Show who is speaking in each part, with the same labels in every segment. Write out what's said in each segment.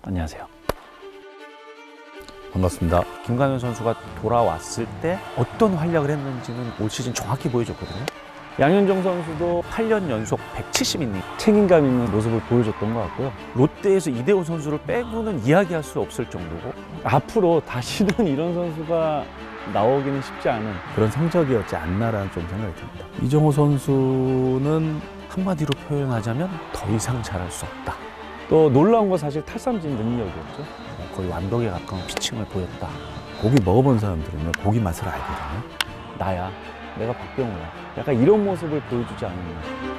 Speaker 1: 안녕하세요.
Speaker 2: 반갑습니다.
Speaker 3: 김광현 선수가 돌아왔을 때 어떤 활약을 했는지는 올 시즌 정확히 보여줬거든요.
Speaker 1: 양현종 선수도
Speaker 3: 8년 연속 170이닝.
Speaker 1: 책임감 있는 모습을 보여줬던 것 같고요.
Speaker 3: 롯데에서 이대호 선수를 빼고는 이야기할 수 없을 정도고,
Speaker 1: 앞으로 다시는 이런 선수가 나오기는 쉽지 않은
Speaker 2: 그런 성적이었지 않나라는 좀 생각이 듭니다. 이정호 선수는
Speaker 3: 한마디로 표현하자면 더 이상 잘할 수 없다.
Speaker 1: 또 놀라운 건 사실 탈삼진 능력이었죠.
Speaker 3: 거의 완벽에 가까운 피칭을 보였다.
Speaker 2: 고기 먹어본 사람들은요, 고기 맛을 알거든요.
Speaker 1: 나야, 내가 박병호야. 약간 이런 모습을 보여주지 않았나.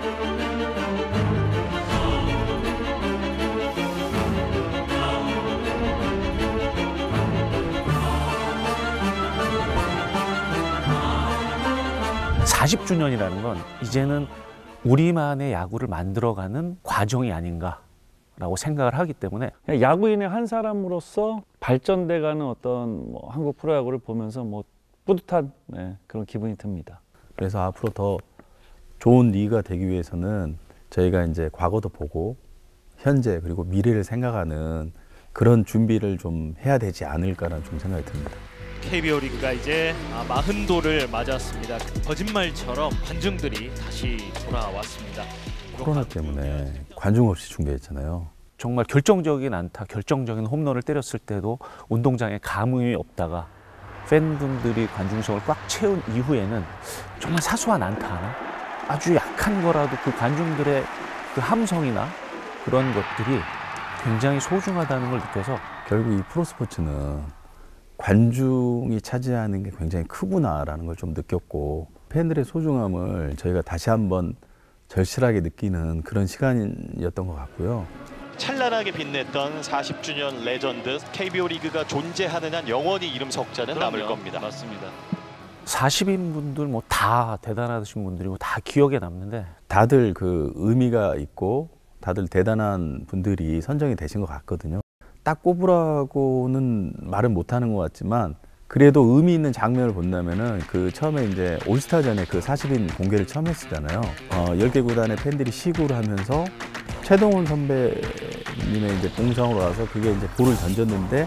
Speaker 3: (40주년이라는) 건 이제는 우리만의 야구를 만들어가는 과정이 아닌가라고 생각을 하기 때문에,
Speaker 1: 그냥 야구인의 한 사람으로서 발전돼가는 어떤 한국 프로야구를 보면서 뿌듯한 그런 기분이 듭니다.
Speaker 2: 그래서 앞으로 더 좋은 리그가 되기 위해서는 저희가 이제 과거도 보고 현재 그리고 미래를 생각하는 그런 준비를 좀 해야 되지 않을까라는 좀 생각이 듭니다.
Speaker 4: KBO 리그가 이제 40도를 맞았습니다. 거짓말처럼 관중들이 다시 돌아왔습니다.
Speaker 2: 코로나 때문에 관중 없이 중계했잖아요.
Speaker 3: 정말 결정적인 안타, 결정적인 홈런을 때렸을 때도 운동장에 감흥이 없다가 팬분들이 관중석을 꽉 채운 이후에는 정말 사소한 안타 하나, 아주 약한 거라도 그 관중들의 그 함성이나 그런 것들이 굉장히 소중하다는 걸 느껴서,
Speaker 2: 결국 이 프로스포츠는 관중이 차지하는 게 굉장히 크구나라는 걸 좀 느꼈고, 팬들의 소중함을 저희가 다시 한번 절실하게 느끼는 그런 시간이었던 것 같고요.
Speaker 4: 찬란하게 빛냈던 40주년 레전드 KBO 리그가 존재하는 한 영원히 이름 석자는 남을 겁니다. 맞습니다.
Speaker 3: 40인 분들 다 대단하신 분들이고 다 기억에 남는데,
Speaker 2: 다들 그 의미가 있고 다들 대단한 분들이 선정이 되신 것 같거든요. 딱 꼽으라고는 말은 못하는 것 같지만, 그래도 의미 있는 장면을 본다면은 그 처음에 이제 올스타전에 그 40인 공개를 처음 했었잖아요. 10개 구단의 팬들이 시구를 하면서 최동원 선배님의 이제 동상으로 와서 그게 이제 볼을 던졌는데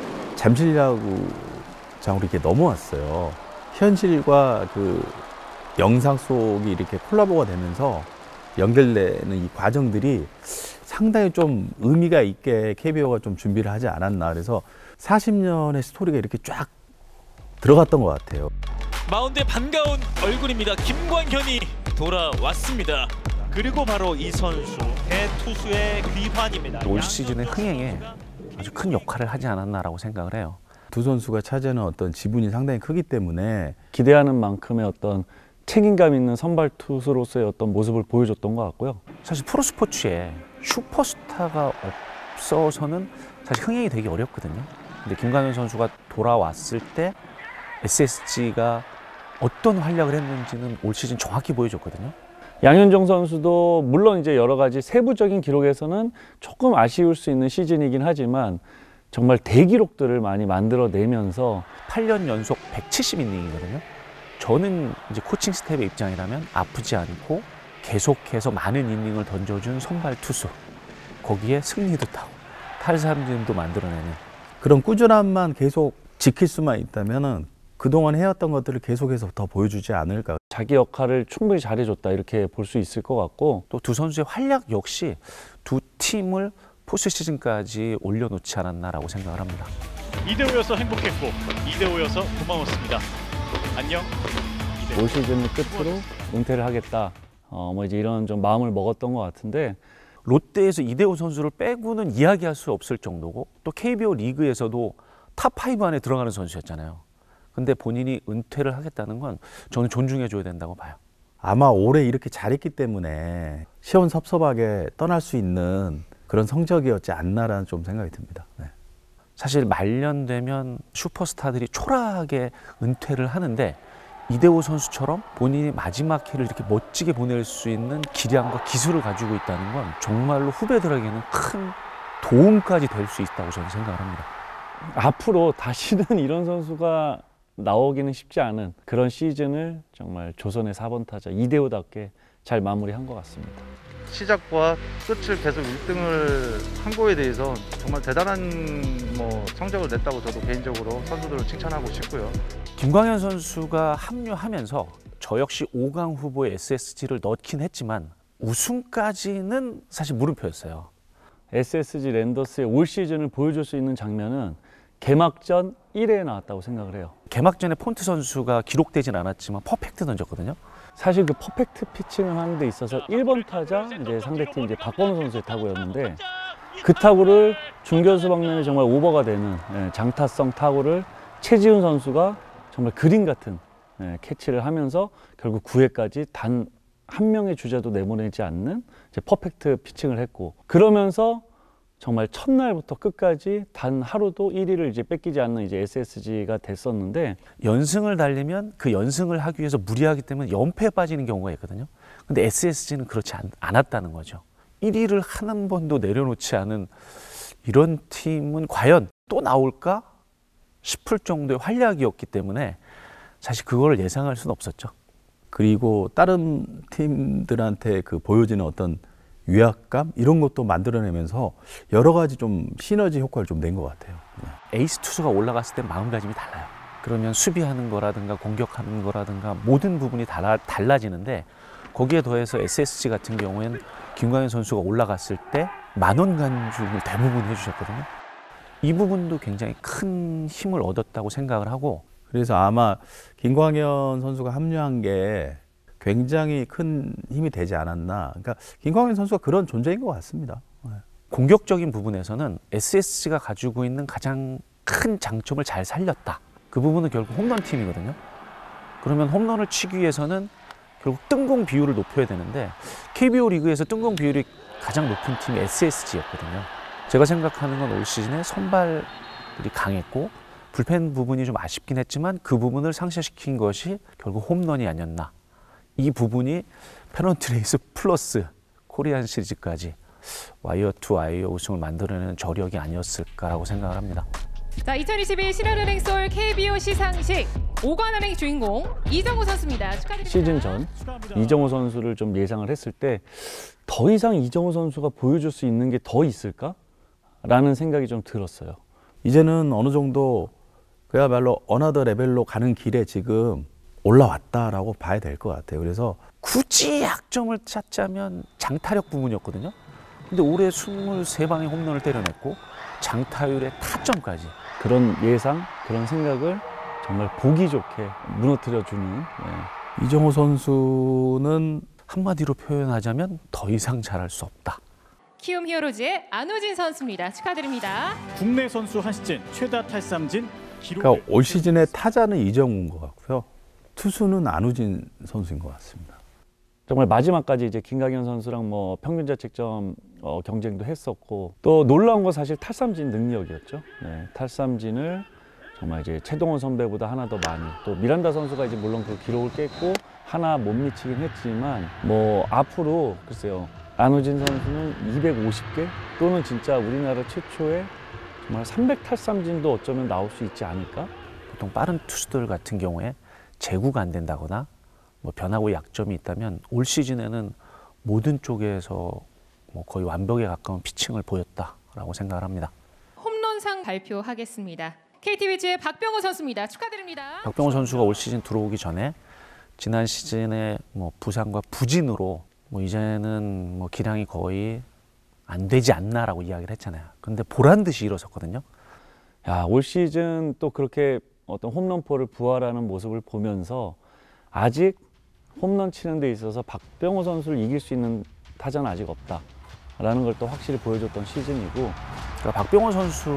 Speaker 2: 잠실야구장으로 이렇게 넘어왔어요. 현실과 그 영상 속이 이렇게 콜라보가 되면서 연결되는 이 과정들이 상당히 좀 의미가 있게 KBO가 좀 준비를 하지 않았나. 그래서 40년의 스토리가 이렇게 쫙 들어갔던 것 같아요.
Speaker 4: 마운드에 반가운 얼굴입니다. 김광현이 돌아왔습니다. 그리고 바로 이 선수, 대투수의 귀환입니다.
Speaker 3: 올 시즌의 흥행에 아주 큰 역할을 하지 않았나라고 생각을 해요.
Speaker 2: 두 선수가 차지하는 어떤 지분이 상당히 크기 때문에
Speaker 1: 기대하는 만큼의 어떤 책임감 있는 선발 투수로서의 어떤 모습을 보여줬던 것 같고요.
Speaker 3: 사실 프로스포츠에 슈퍼스타가 없어서는 사실 흥행이 되기 어렵거든요. 근데 김광현 선수가 돌아왔을 때 SSG가 어떤 활약을 했는지는 올 시즌 정확히 보여줬거든요.
Speaker 1: 양현종 선수도 물론 이제 여러 가지 세부적인 기록에서는 조금 아쉬울 수 있는 시즌이긴 하지만 정말 대기록들을 많이 만들어내면서
Speaker 3: 8년 연속 170이닝이거든요. 저는 이제 코칭 스텝의 입장이라면 아프지 않고 계속해서 많은 이닝을 던져준 선발 투수, 거기에 승리도 타고 탈삼진도 만들어내는
Speaker 2: 그런 꾸준함만 계속 지킬 수만 있다면은 그동안 해왔던 것들을 계속해서 더 보여주지 않을까.
Speaker 1: 자기 역할을 충분히 잘해줬다 이렇게 볼 수 있을 것 같고,
Speaker 3: 또 두 선수의 활약 역시 두 팀을 포스트시즌까지 올려놓지 않았나라고 생각을 합니다.
Speaker 4: 이대호여서 행복했고 이대호여서 고마웠습니다. 안녕.
Speaker 1: 올 시즌을 끝으로 은퇴를 하겠다. 이제 이런 좀 마음을 먹었던 것 같은데,
Speaker 3: 롯데에서 이대호 선수를 빼고는 이야기할 수 없을 정도고, 또 KBO 리그에서도 탑5 안에 들어가는 선수였잖아요. 근데 본인이 은퇴를 하겠다는 건 저는 존중해줘야 된다고 봐요.
Speaker 2: 아마 올해 이렇게 잘했기 때문에 시원섭섭하게 떠날 수 있는 그런 성적이었지 않나라는 좀 생각이 듭니다. 네.
Speaker 3: 사실 말년되면 슈퍼스타들이 초라하게 은퇴를 하는데, 이대호 선수처럼 본인이 마지막 해를 이렇게 멋지게 보낼 수 있는 기량과 기술을 가지고 있다는 건 정말로 후배들에게는 큰 도움까지 될 수 있다고 저는 생각을 합니다.
Speaker 1: 앞으로 다시는 이런 선수가 나오기는 쉽지 않은 그런 시즌을 정말 조선의 4번 타자 이대호답게 잘 마무리한 것 같습니다.
Speaker 5: 시작과 끝을 계속 1등을 한 거에 대해서 정말 대단한 성적을 냈다고 저도 개인적으로 선수들을 칭찬하고 싶고요.
Speaker 3: 김광현 선수가 합류하면서 저 역시 5강 후보에 SSG를 넣긴 했지만 우승까지는 사실 물음표였어요.
Speaker 1: SSG 랜더스의 올 시즌을 보여줄 수 있는 장면은 개막전 1회에 나왔다고 생각을 해요.
Speaker 3: 개막전에 폰트 선수가 기록되진 않았지만 퍼펙트 던졌거든요.
Speaker 1: 사실 그 퍼펙트 피칭을 하는 데 있어서 1번 타자 이제 상대팀 이제 박건우 선수의 타구였는데 그 타구를 중견수 방면에 정말 오버가 되는 장타성 타구를 최지훈 선수가 정말 그림 같은 캐치를 하면서 결국 9회까지 단 한 명의 주자도 내보내지 않는 이제 퍼펙트 피칭을 했고, 그러면서 정말 첫날부터 끝까지 단 하루도 1위를 이제 뺏기지 않는 이제 SSG가 됐었는데,
Speaker 3: 연승을 달리면 그 연승을 하기 위해서 무리하기 때문에 연패에 빠지는 경우가 있거든요. 근데 SSG는 그렇지 않았다는 거죠. 1위를 한 번도 내려놓지 않은 이런 팀은 과연 또 나올까 싶을 정도의 활약이었기 때문에 사실 그걸 예상할 수는 없었죠.
Speaker 2: 그리고 다른 팀들한테 그 보여지는 어떤 위압감 이런 것도 만들어내면서 여러 가지 좀 시너지 효과를 좀 낸 것 같아요.
Speaker 3: 에이스 투수가 올라갔을 때 마음가짐이 달라요. 그러면 수비하는 거라든가 공격하는 거라든가 모든 부분이 달라지는데, 거기에 더해서 SSG 같은 경우에는 김광현 선수가 올라갔을 때 만원 간중을 대부분 해주셨거든요. 이 부분도 굉장히 큰 힘을 얻었다고 생각을 하고,
Speaker 2: 그래서 아마 김광현 선수가 합류한 게 굉장히 큰 힘이 되지 않았나. 그러니까 김광현 선수가 그런 존재인 것 같습니다.
Speaker 3: 공격적인 부분에서는 SSG가 가지고 있는 가장 큰 장점을 잘 살렸다. 그 부분은 결국 홈런 팀이거든요. 그러면 홈런을 치기 위해서는 결국 뜬공 비율을 높여야 되는데, KBO 리그에서 뜬공 비율이 가장 높은 팀이 SSG였거든요. 제가 생각하는 건 올 시즌에 선발들이 강했고 불펜 부분이 좀 아쉽긴 했지만 그 부분을 상쇄시킨 것이 결국 홈런이 아니었나. 이 부분이 페넌트 레이스 플러스 코리안 시리즈까지 와이어 투 와이어 우승을 만들어내는 저력이 아니었을까라고 생각을 합니다.
Speaker 6: 자, 2022 신한은행 서울 KBO 시상식 5관왕의 주인공 이정우 선수입니다. 축하드립니다.
Speaker 1: 시즌 전 이정우 선수를 좀 예상을 했을 때 더 이상 이정우 선수가 보여줄 수 있는 게 더 있을까? 라는 생각이 좀 들었어요.
Speaker 2: 이제는 어느 정도 그야말로 어나더 레벨로 가는 길에 지금 올라왔다라고 봐야 될 것 같아요. 그래서
Speaker 3: 굳이 약점을 찾자면 장타력 부분이었거든요. 근데 올해 23방의 홈런을 때려냈고 장타율의 타점까지.
Speaker 1: 그런 예상, 그런 생각을 정말 보기 좋게 무너뜨려주는
Speaker 2: 이정우 선수는
Speaker 3: 한마디로 표현하자면 더 이상 잘할 수 없다.
Speaker 6: 키움 히어로즈의 안우진 선수입니다. 축하드립니다.
Speaker 7: 국내 선수 한 시즌 최다 탈삼진 기록.
Speaker 2: 그러니까 올 시즌의 타자는 이정우인 것 같고요. 투수는 안우진 선수인 것 같습니다.
Speaker 1: 정말 마지막까지 이제 김광현 선수랑 뭐 평균 자책점 경쟁도 했었고, 또 놀라운 건 사실 탈삼진 능력이었죠. 탈삼진을 정말 이제 최동원 선배보다 하나 더 많이, 또 미란다 선수가 이제 물론 그 기록을 깼고 하나 못 미치긴 했지만, 뭐 앞으로 글쎄요, 안우진 선수는 250개 또는 진짜 우리나라 최초의 정말 300탈삼진도 어쩌면 나올 수 있지 않을까?
Speaker 3: 보통 빠른 투수들 같은 경우에 제구가 안 된다거나 뭐 변하고 약점이 있다면 올 시즌에는 모든 쪽에서 뭐 거의 완벽에 가까운 피칭을 보였다라고 생각을 합니다.
Speaker 6: 홈런상 발표하겠습니다. KT 위즈의 박병호 선수입니다. 축하드립니다.
Speaker 3: 박병호 선수가 올 시즌 들어오기 전에 지난 시즌에 뭐 부상과 부진으로 뭐 이제는 뭐 기량이 거의 안 되지 않나라고 이야기를 했잖아요. 근데 보란 듯이 일어섰거든요.
Speaker 1: 야, 올 시즌 또 그렇게 어떤 홈런포를 부활하는 모습을 보면서 아직 홈런 치는 데 있어서 박병호 선수를 이길 수 있는 타자는 아직 없다라는 걸 또 확실히 보여줬던 시즌이고,
Speaker 3: 그러니까 박병호 선수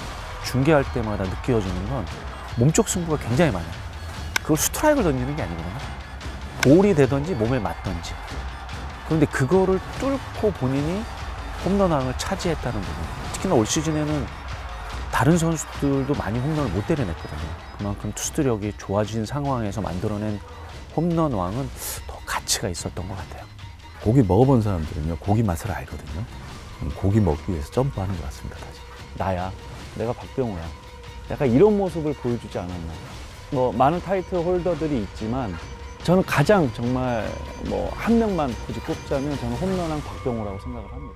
Speaker 3: 중계할 때마다 느껴지는 건 몸쪽 승부가 굉장히 많아요. 그걸 스트라이크를 던지는 게 아니거든요. 볼이 되든지 몸에 맞든지. 그런데 그거를 뚫고 본인이 홈런왕을 차지했다는 부분. 특히나 올 시즌에는 다른 선수들도 많이 홈런을 못 때려냈거든요. 그만큼 투수력이 좋아진 상황에서 만들어낸 홈런왕은 더 가치가 있었던 것 같아요.
Speaker 2: 고기 먹어본 사람들은요, 고기 맛을 알거든요. 고기 먹기 위해서 점프하는 것 같습니다. 다시.
Speaker 1: 나야, 내가 박병호야, 약간 이런 모습을 보여주지 않았나. 뭐 많은 타이틀 홀더들이 있지만 저는 가장 정말 뭐 한 명만 굳이 꼽자면 저는 홈런왕 박병호라고 생각을 합니다.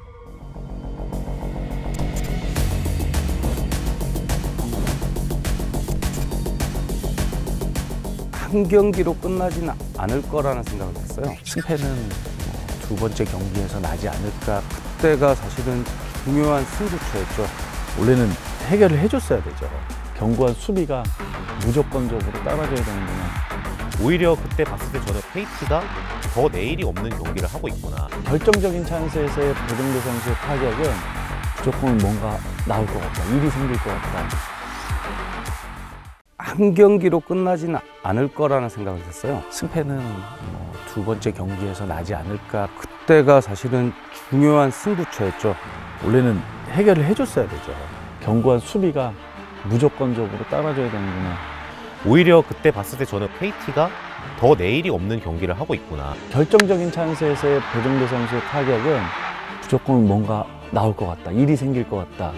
Speaker 8: 한 경기로 끝나지는 않을 거라는 생각을 했어요.
Speaker 3: 승패는 두 번째 경기에서 나지 않을까.
Speaker 8: 그때가 사실은 중요한 승부처였죠.
Speaker 2: 원래는 해결을 해줬어야 되죠.
Speaker 1: 견고한 수비가 무조건적으로 따라줘야 되는구나.
Speaker 9: 오히려 그때 봤을 때 저는 KT가 더 내일이 없는 경기를 하고 있구나.
Speaker 1: 결정적인 찬스에서의 배정대 선수의 타격은 무조건 뭔가 나올 것 같다. 일이 생길 것 같다.
Speaker 8: 한 경기로 끝나지는 않을 거라는 생각을 했어요.
Speaker 3: 승패는 두 번째 경기에서 나지 않을까.
Speaker 8: 그때가 사실은 중요한 승부처였죠.
Speaker 2: 원래는 해결을 해줬어야 되죠.
Speaker 1: 견고한 수비가 무조건적으로 따라줘야 되는구나.
Speaker 9: 오히려 그때 봤을 때 저는 KT가 더 내일이 없는 경기를 하고 있구나.
Speaker 1: 결정적인 찬스에서의 배정대 선수의 타격은 무조건 뭔가 나올 것 같다. 일이 생길 것 같다.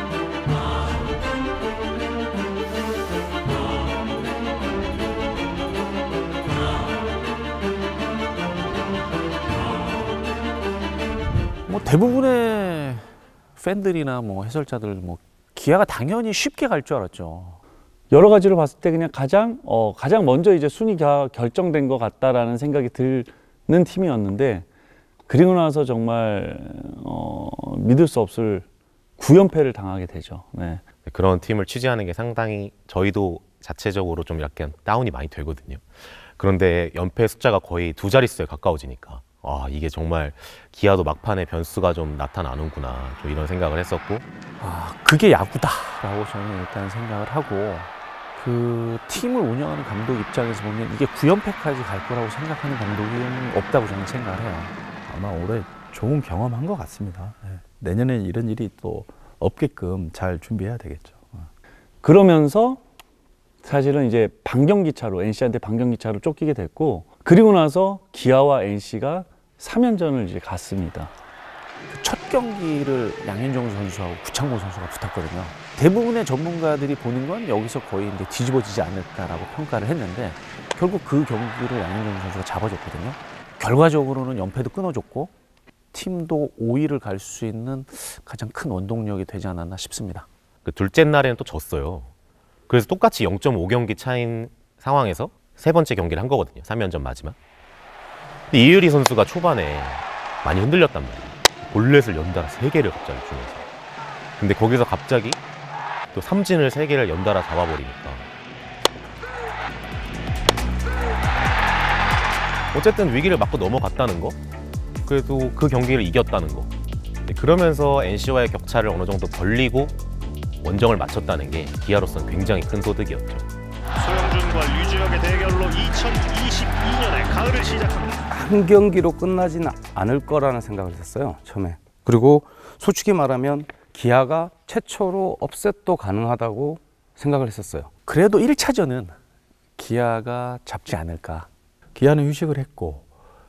Speaker 3: 뭐 대부분의 팬들이나 뭐 해설자들 뭐 기아가 당연히 쉽게 갈 줄 알았죠.
Speaker 1: 여러 가지로 봤을 때 그냥 가장 먼저 이제 순위가 결정된 것 같다라는 생각이 드는 팀이었는데, 그리고 나서 정말 믿을 수 없을 9연패를 당하게 되죠. 네.
Speaker 9: 그런 팀을 취재하는 게 상당히 저희도 자체적으로 좀 약간 다운이 많이 되거든요. 그런데 연패 숫자가 거의 두 자릿수에 가까워지니까 이게 정말 기아도 막판에 변수가 좀 나타나는구나, 좀 이런 생각을 했었고,
Speaker 3: 그게 야구다라고 저는 일단 생각을 하고, 그 팀을 운영하는 감독 입장에서 보면 이게 9연패까지 갈 거라고 생각하는 감독은 없다고 저는 생각을 해요.
Speaker 2: 아마 올해 좋은 경험한 것 같습니다. 내년에 이런 일이 또 없게끔 잘 준비해야 되겠죠.
Speaker 1: 그러면서 사실은 이제 반경기차로 NC한테 반경기차로 쫓기게 됐고, 그리고 나서 기아와 NC가 3연전을 이제 갔습니다.
Speaker 3: 첫 경기를 양현종 선수하고 구창모 선수가 붙었거든요. 대부분의 전문가들이 보는 건 여기서 거의 이제 뒤집어지지 않을까라고 평가를 했는데, 결국 그 경기를 양현종 선수가 잡아줬거든요. 결과적으로는 연패도 끊어줬고 팀도 5위를 갈 수 있는 가장 큰 원동력이 되지 않았나 싶습니다.
Speaker 9: 그 둘째 날에는 또 졌어요. 그래서 똑같이 0.5경기 차인 상황에서 세 번째 경기를 한 거거든요. 3연전 마지막. 근데 이유리 선수가 초반에 많이 흔들렸단 말이에요. 볼넷을 연달아 3개를 갑자기 주면서. 근데 거기서 갑자기 또 삼진을 3개를 연달아 잡아버리니까 어쨌든 위기를 맞고 넘어갔다는 거, 그래도 그 경기를 이겼다는 거, 그러면서 NC와의 격차를 어느 정도 벌리고 원정을 마쳤다는 게 기아로서는 굉장히 큰 소득이었죠.
Speaker 4: 소영준과 류지혁의 대결로 2022년의 가을을 시작합니다.
Speaker 8: 한 경기로 끝나지는 않을 거라는 생각을 했어요, 처음에. 그리고 솔직히 말하면 기아가 최초로 업셋도 가능하다고 생각을 했었어요.
Speaker 3: 그래도 1차전은 기아가 잡지 않을까.
Speaker 2: 기아는 휴식을 했고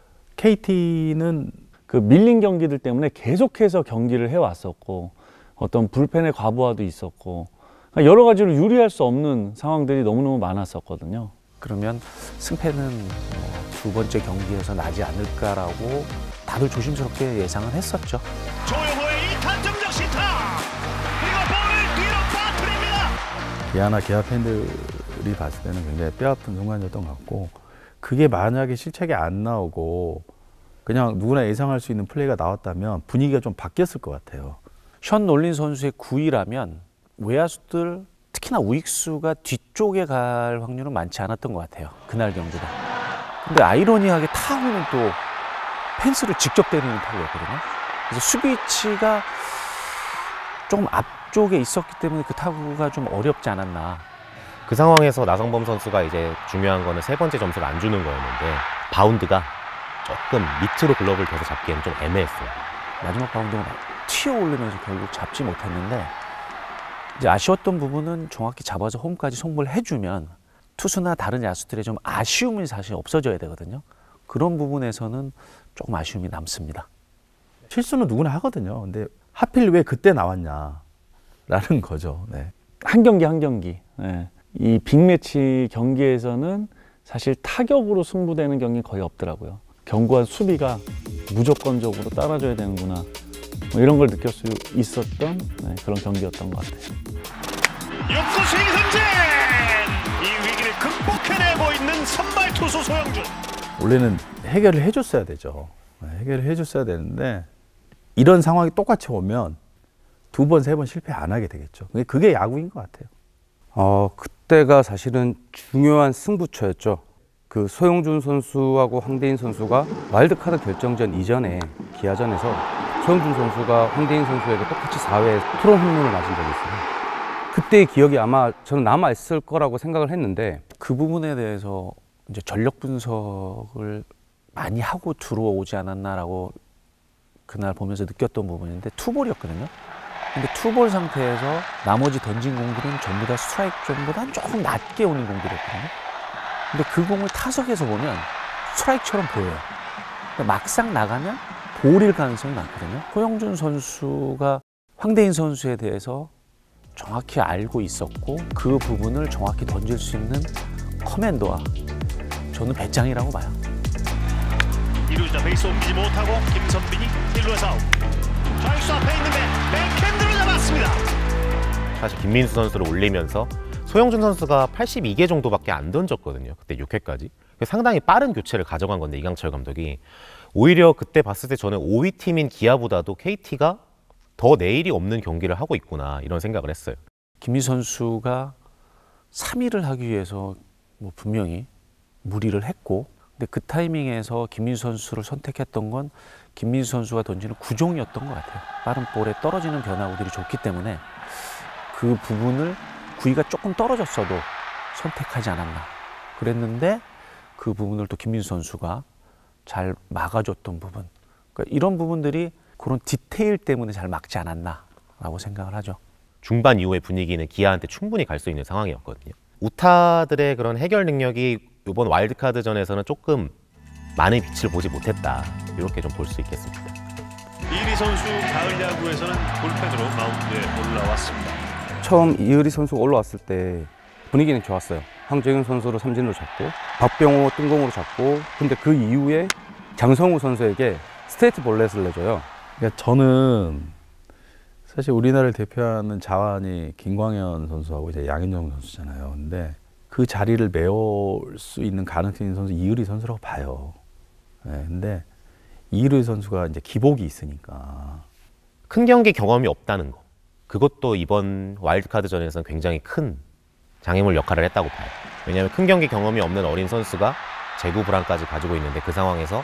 Speaker 2: KT는
Speaker 1: 그 밀린 경기들 때문에 계속해서 경기를 해왔었고, 어떤 불펜의 과부하도 있었고, 여러 가지로 유리할 수 없는 상황들이 너무너무 많았었거든요.
Speaker 3: 그러면 승패는 두 번째 경기에서 나지 않을까라고 다들 조심스럽게 예상을 했었죠.
Speaker 4: 조용호의 2타점적 시타! 그리고 볼을 뒤로 빠뜨립니다!
Speaker 2: 기아나 기아 팬들이 봤을 때는 굉장히 뼈아픈 순간이었던 것 같고, 그게 만약에 실책이 안 나오고 그냥 누구나 예상할 수 있는 플레이가 나왔다면 분위기가 좀 바뀌었을 것 같아요.
Speaker 3: 션 놀린 선수의 9위라면 외야수들, 특히나 우익수가 뒤쪽에 갈 확률은 많지 않았던 것 같아요, 그날 경기다. 근데 아이러니하게 타구는 또 펜스를 직접 때리는 타구였거든요. 그래서 수비 위치가 조금 앞쪽에 있었기 때문에 그 타구가 좀 어렵지 않았나.
Speaker 9: 그 상황에서 나성범 선수가 이제 중요한 거는 세 번째 점수를 안 주는 거였는데, 바운드가 조금 밑으로 글러브를 대서 잡기에는 좀 애매했어요.
Speaker 3: 마지막 바운드가 튀어 오르면서 결국 잡지 못했는데, 이제 아쉬웠던 부분은 정확히 잡아서 홈까지 송구를 해주면 투수나 다른 야수들의 좀 아쉬움이 사실 없어져야 되거든요. 그런 부분에서는 조금 아쉬움이 남습니다.
Speaker 2: 실수는 누구나 하거든요. 근데 하필 왜 그때 나왔냐라는 거죠. 네.
Speaker 1: 한 경기 한 경기. 네. 이 빅매치 경기에서는 사실 타격으로 승부되는 경기 거의 없더라고요. 견고한 수비가 무조건적으로 따라줘야 되는구나, 뭐 이런 걸 느낄 수 있었던 그런 경기였던 것 같아요.
Speaker 4: 6구 스윙 삼진! 이 위기를 극복해내고 있는 선발 투수 소영준.
Speaker 2: 원래는 해결을 해줬어야 되죠. 해결을 해줬어야 되는데 이런 상황이 똑같이 오면 2번, 3번 실패 안 하게 되겠죠. 그게 야구인 것 같아요.
Speaker 8: 그때가 사실은 중요한 승부처였죠. 그 소영준 선수하고 황대인 선수가 와일드카드 결정전 이전에 기아전에서 소영준 선수가 황대인 선수에게 똑같이 4회 투런 홈런을 맞은 적이 있어요. 그때의 기억이 아마 저는 남아있을 거라고 생각을 했는데,
Speaker 3: 그 부분에 대해서 이제 전력 분석을 많이 하고 들어오지 않았나라고 그날 보면서 느꼈던 부분인데, 투볼이었거든요. 근데 투볼 상태에서 나머지 던진 공들은 전부 다 스트라이크 존보다 조금 낮게 오는 공들이었거든요. 근데 그 공을 타석에서 보면 스트라이크처럼 보여요. 근데 막상 나가면 볼일 가능성이 많거든요. 소영준 선수가 황대인 선수에 대해서 정확히 알고 있었고, 그 부분을 정확히 던질 수 있는 커맨더와 저는 배짱이라고 봐요.
Speaker 4: 이루자 베이스 옮기지 못하고 김선빈이 1루에서 아웃. 좌익수 앞에 있는데 백핸드로 잡았습니다.
Speaker 9: 사실 김민수 선수를 올리면서 소영준 선수가 82개 정도밖에 안 던졌거든요. 그때 6회까지. 상당히 빠른 교체를 가져간 건데, 이강철 감독이 오히려 그때 봤을 때 저는 5위 팀인 기아보다도 KT가 더 내일이 없는 경기를 하고 있구나, 이런 생각을 했어요.
Speaker 3: 김민수 선수가 3위를 하기 위해서 뭐 분명히 무리를 했고, 근데 그 타이밍에서 김민수 선수를 선택했던 건 김민수 선수가 던지는 구종이었던 것 같아요. 빠른 볼에 떨어지는 변화구들이 좋기 때문에 그 부분을 구위가 조금 떨어졌어도 선택하지 않았나 그랬는데, 그 부분을 또 김민수 선수가 잘 막아줬던 부분, 그러니까 이런 부분들이 그런 디테일 때문에 잘 막지 않았나라고 생각을 하죠.
Speaker 9: 중반 이후의 분위기는 기아한테 충분히 갈 수 있는 상황이었거든요. 우타들의 그런 해결 능력이 이번 와일드카드전에서는 조금 많은 빛을 보지 못했다, 이렇게 좀 볼 수 있겠습니다.
Speaker 4: 이리 선수 가을 야구에서는 불펜으로 마운드에 올라왔습니다.
Speaker 8: 처음 이의리 선수가 올라왔을 때 분위기는 좋았어요. 황재균 선수를 삼진으로 잡고 박병호 뜬공으로 잡고, 근데 그 이후에 장성우 선수에게 스트레이트 볼넷을 내줘요.
Speaker 2: 그러니까 저는 사실 우리나라를 대표하는 자완이 김광현 선수하고 이제 양현종 선수잖아요. 근데 그 자리를 메울 수 있는 가능성이 있는 선수 이의리 선수라고 봐요. 근데 이의리 선수가 이제 기복이 있으니까.
Speaker 9: 큰 경기 경험이 없다는 거, 그것도 이번 와일드카드전에서는 굉장히 큰 장애물 역할을 했다고 봐요. 왜냐하면 큰 경기 경험이 없는 어린 선수가 재구 불안까지 가지고 있는데, 그 상황에서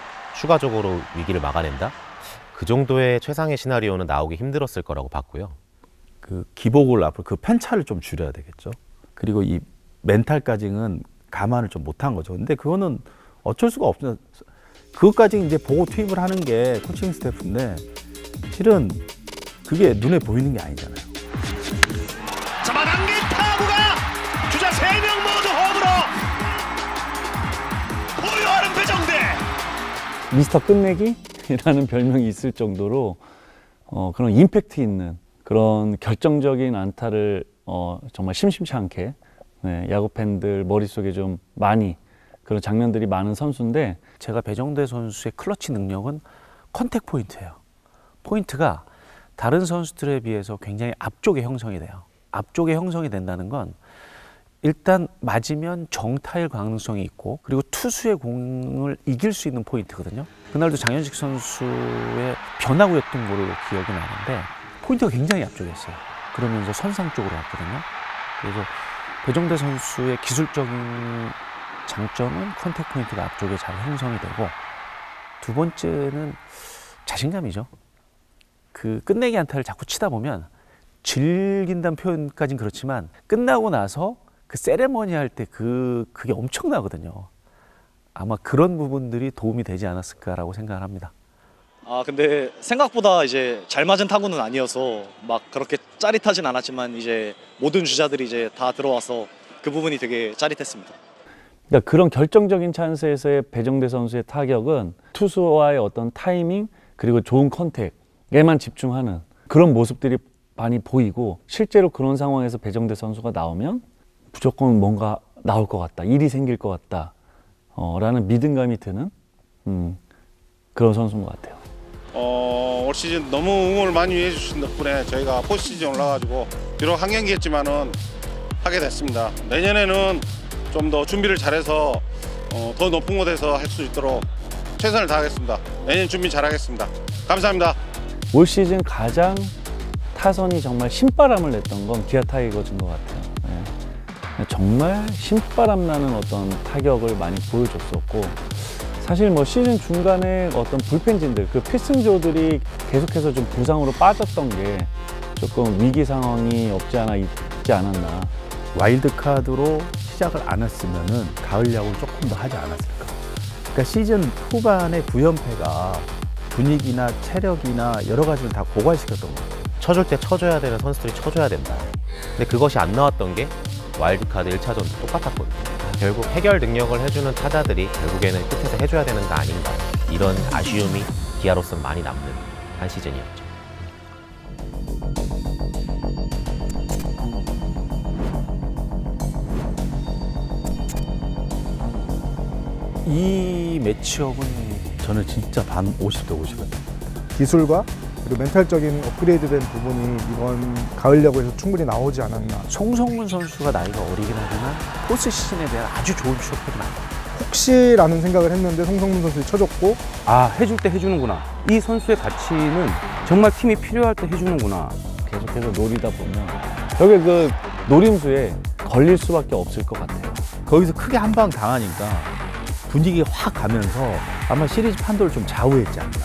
Speaker 9: 추가적으로 위기를 막아낸다? 그 정도의 최상의 시나리오는 나오기 힘들었을 거라고 봤고요.
Speaker 2: 그 기복을 앞으로 그 편차를 좀 줄여야 되겠죠. 그리고 이 멘탈까지는 감안을 좀 못한 거죠. 근데 그거는 어쩔 수가 없어요. 그것까지 이제 보고 투입을 하는 게 코칭 스태프인데, 실은 그게 눈에 보이는 게 아니잖아요.
Speaker 4: 잡아당긴 타구가 주자 3명 모두 홈으로 보유하는 배정대.
Speaker 1: 미스터 끝내기라는 별명이 있을 정도로 그런 임팩트 있는 그런 결정적인 안타를 정말 심심치 않게 야구 팬들 머릿속에 좀 많이 그런 장면들이 많은 선수인데,
Speaker 3: 제가 배정대 선수의 클러치 능력은 컨택 포인트예요. 포인트가 다른 선수들에 비해서 굉장히 앞쪽에 형성이 돼요. 앞쪽에 형성이 된다는 건 일단 맞으면 정타일 가능성이 있고, 그리고 투수의 공을 이길 수 있는 포인트거든요. 그날도 장현식 선수의 변화구였던 걸로 기억이 나는데, 포인트가 굉장히 앞쪽에 있어요. 그러면서 선상 쪽으로 갔거든요. 그래서 배정대 선수의 기술적인 장점은 컨택 포인트가 앞쪽에 잘 형성이 되고, 두 번째는 자신감이죠. 그 끝내기 안타를 자꾸 치다 보면 즐긴다는 표현까지는 그렇지만, 끝나고 나서 그 세레머니 할 때 그게 엄청나거든요. 아마 그런 부분들이 도움이 되지 않았을까라고 생각을 합니다.
Speaker 10: 근데 생각보다 이제 잘 맞은 타구는 아니어서 막 그렇게 짜릿하진 않았지만, 이제 모든 주자들이 이제 다 들어와서 그 부분이 되게 짜릿했습니다.
Speaker 1: 그러니까 그런 결정적인 찬스에서의 배정대 선수의 타격은 투수와의 어떤 타이밍, 그리고 좋은 컨택에만 집중하는 그런 모습들이 많이 보이고, 실제로 그런 상황에서 배정대 선수가 나오면 무조건 뭔가 나올 것 같다, 일이 생길 것 같다 라는 믿음감이 드는 그런 선수인 것 같아요.
Speaker 11: 올 시즌 너무 응원을 많이 해주신 덕분에 저희가 포스트시즌 올라가지고 비록 한 경기였지만은 하게 됐습니다. 내년에는 좀 더 준비를 잘해서 더 높은 곳에서 할 수 있도록 최선을 다하겠습니다. 내년 준비 잘하겠습니다. 감사합니다.
Speaker 1: 올 시즌 가장 타선이 정말 신바람을 냈던 건 기아 타이거즈인 것 같아요. 네. 정말 신바람 나는 어떤 타격을 많이 보여줬었고, 사실 뭐 시즌 중간에 어떤 불펜진들, 그 필승조들이 계속해서 좀 부상으로 빠졌던 게 조금 위기 상황이 없지 않아 있지 않았나.
Speaker 2: 와일드카드로 시작을 안 했으면은 가을 야구를 조금 더 하지 않았을까. 그러니까 시즌 후반에 9연패가 분위기나 체력이나 여러 가지를 다 고갈시켰던 것 같아요.
Speaker 9: 쳐줄 때 쳐줘야 되는 선수들이 쳐줘야 된다. 근데 그것이 안 나왔던 게 와일드카드 1차전도 똑같았거든요. 결국 해결 능력을 해주는 타자들이 결국에는 끝에서 해줘야 되는 거 아닌가. 이런 아쉬움이 기아로서는 많이 남는 한 시즌이었죠.
Speaker 3: 이 매치업은
Speaker 2: 저는 진짜 반 50대 50이었던 것 같아요.
Speaker 12: 기술과 그리고 멘탈적인 업그레이드된 부분이 이번 가을 야구에서 충분히 나오지 않았나.
Speaker 3: 송성문 선수가 나이가 어리긴 하지만 포스 시즌에 대한 아주 좋은 추억들이 많아요.
Speaker 12: 혹시라는 생각을 했는데 송성문 선수를 쳐줬고,
Speaker 8: 아, 해줄 때 해주는구나. 이 선수의 가치는 정말 팀이 필요할 때 해주는구나.
Speaker 1: 계속해서 노리다 보면 결국에 그 노림수에 걸릴 수밖에 없을 것 같아요.
Speaker 2: 거기서 크게 한 방 당하니까 분위기가 확 가면서 아마 시리즈 판도를 좀 좌우했지 않나.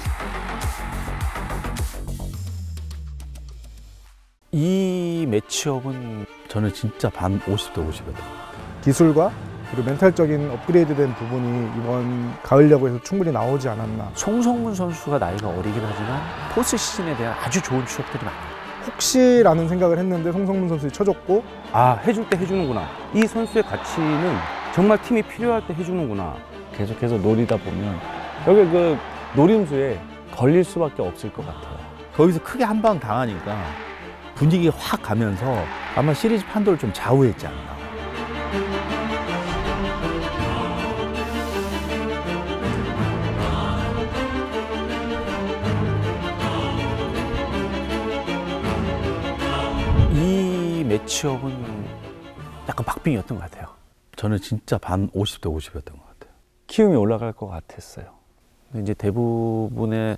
Speaker 3: 이 매치업은
Speaker 2: 저는 진짜 반 50대 50이었던 것 같아요.
Speaker 12: 기술과 그리고 멘탈적인 업그레이드된 부분이 이번 가을 야구에서 충분히 나오지 않았나.
Speaker 3: 송성문 선수가 나이가 어리긴 하지만 포스 시즌에 대한 아주 좋은 추억들이 많아요.
Speaker 12: 혹시라는 생각을 했는데 송성문 선수를 쳐줬고,
Speaker 8: 아, 해줄 때 해주는구나. 이 선수의 가치는 정말 팀이 필요할 때 해주는구나.
Speaker 1: 계속해서 노리다 보면 결국에 그 노림수에 걸릴 수밖에 없을 것 같아요.
Speaker 2: 거기서 크게 한 방 당하니까 분위기가 확 가면서 아마 시리즈 판도를 좀 좌우했지 않나.
Speaker 3: 이 매치업은 약간 박빙이었던 것 같아요.
Speaker 2: 저는 진짜 반 50대 50이었던 것 같아요.
Speaker 1: 키움이 올라갈 것 같았어요.
Speaker 3: 근데 이제 대부분의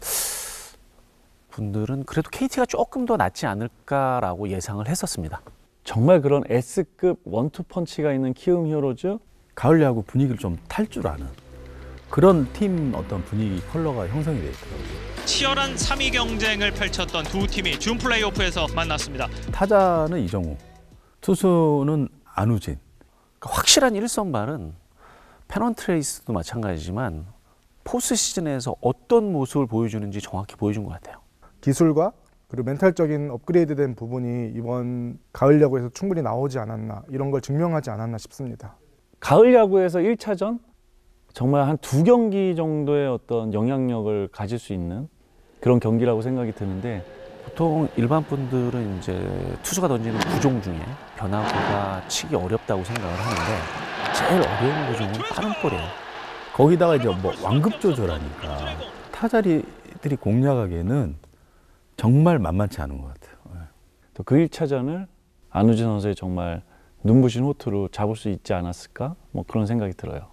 Speaker 3: 분들은 그래도 KT가 조금 더 낫지 않을까라고 예상을 했었습니다.
Speaker 1: 정말 그런 S급 원투펀치가 있는 키움 히어로즈,
Speaker 2: 가을 야구 분위기를 좀 탈 줄 아는 그런 팀 어떤 분위기 컬러가 형성이 되어 있더라고요.
Speaker 13: 치열한 3위 경쟁을 펼쳤던 두 팀이 준 플레이오프에서 만났습니다.
Speaker 2: 타자는 이정우, 투수는 안우진.
Speaker 3: 그러니까 확실한 1선발은 페넌트레이스도 마찬가지지만 포스 시즌에서 어떤 모습을 보여주는지 정확히 보여준 것 같아요.
Speaker 12: 기술과 그리고 멘탈적인 업그레이드된 부분이 이번 가을 야구에서 충분히 나오지 않았나, 이런 걸 증명하지 않았나 싶습니다.
Speaker 1: 가을 야구에서 1차전 정말 한 2경기 정도의 어떤 영향력을 가질 수 있는 그런 경기라고 생각이 드는데,
Speaker 3: 보통 일반 분들은 이제 투수가 던지는 구종 중에 변화구가 치기 어렵다고 생각을 하는데 제일 어려운 구종은 빠른 볼이에요.
Speaker 2: 거기다가 이제 뭐 완급 조절하니까 타자들이 공략하기에는 정말 만만치 않은 것 같아요.
Speaker 1: 또 그 1차전을 안우진 선수의 정말 눈부신 호투로 잡을 수 있지 않았을까? 뭐 그런 생각이 들어요.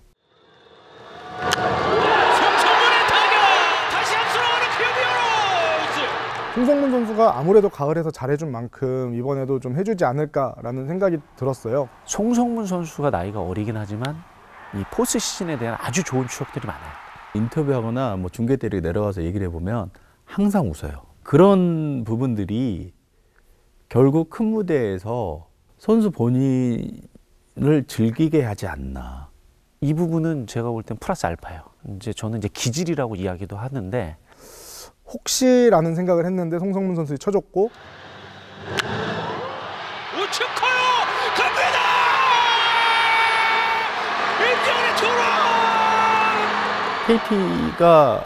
Speaker 13: 송성문의 타격! 다시 앞서로 가는 키움 히어로즈!
Speaker 12: 송성문 선수가 아무래도 가을에서 잘해준 만큼 이번에도 좀 해주지 않을까라는 생각이 들었어요.
Speaker 3: 송성문 선수가 나이가 어리긴 하지만 이 포스 시즌에 대한 아주 좋은 추억들이 많아요.
Speaker 2: 인터뷰하거나 뭐 중계 때리고 내려가서 얘기를 해보면 항상 웃어요. 그런 부분들이 결국 큰 무대에서 선수 본인을 즐기게 하지 않나.
Speaker 3: 이 부분은 제가 볼 땐 플러스 알파예요. 이제 저는 이제 기질이라고 이야기도 하는데,
Speaker 12: 혹시라는 생각을 했는데 송성문 선수를 쳐줬고,
Speaker 13: 우측 커요! 갑니다! 임지훈의 투런!
Speaker 2: KT가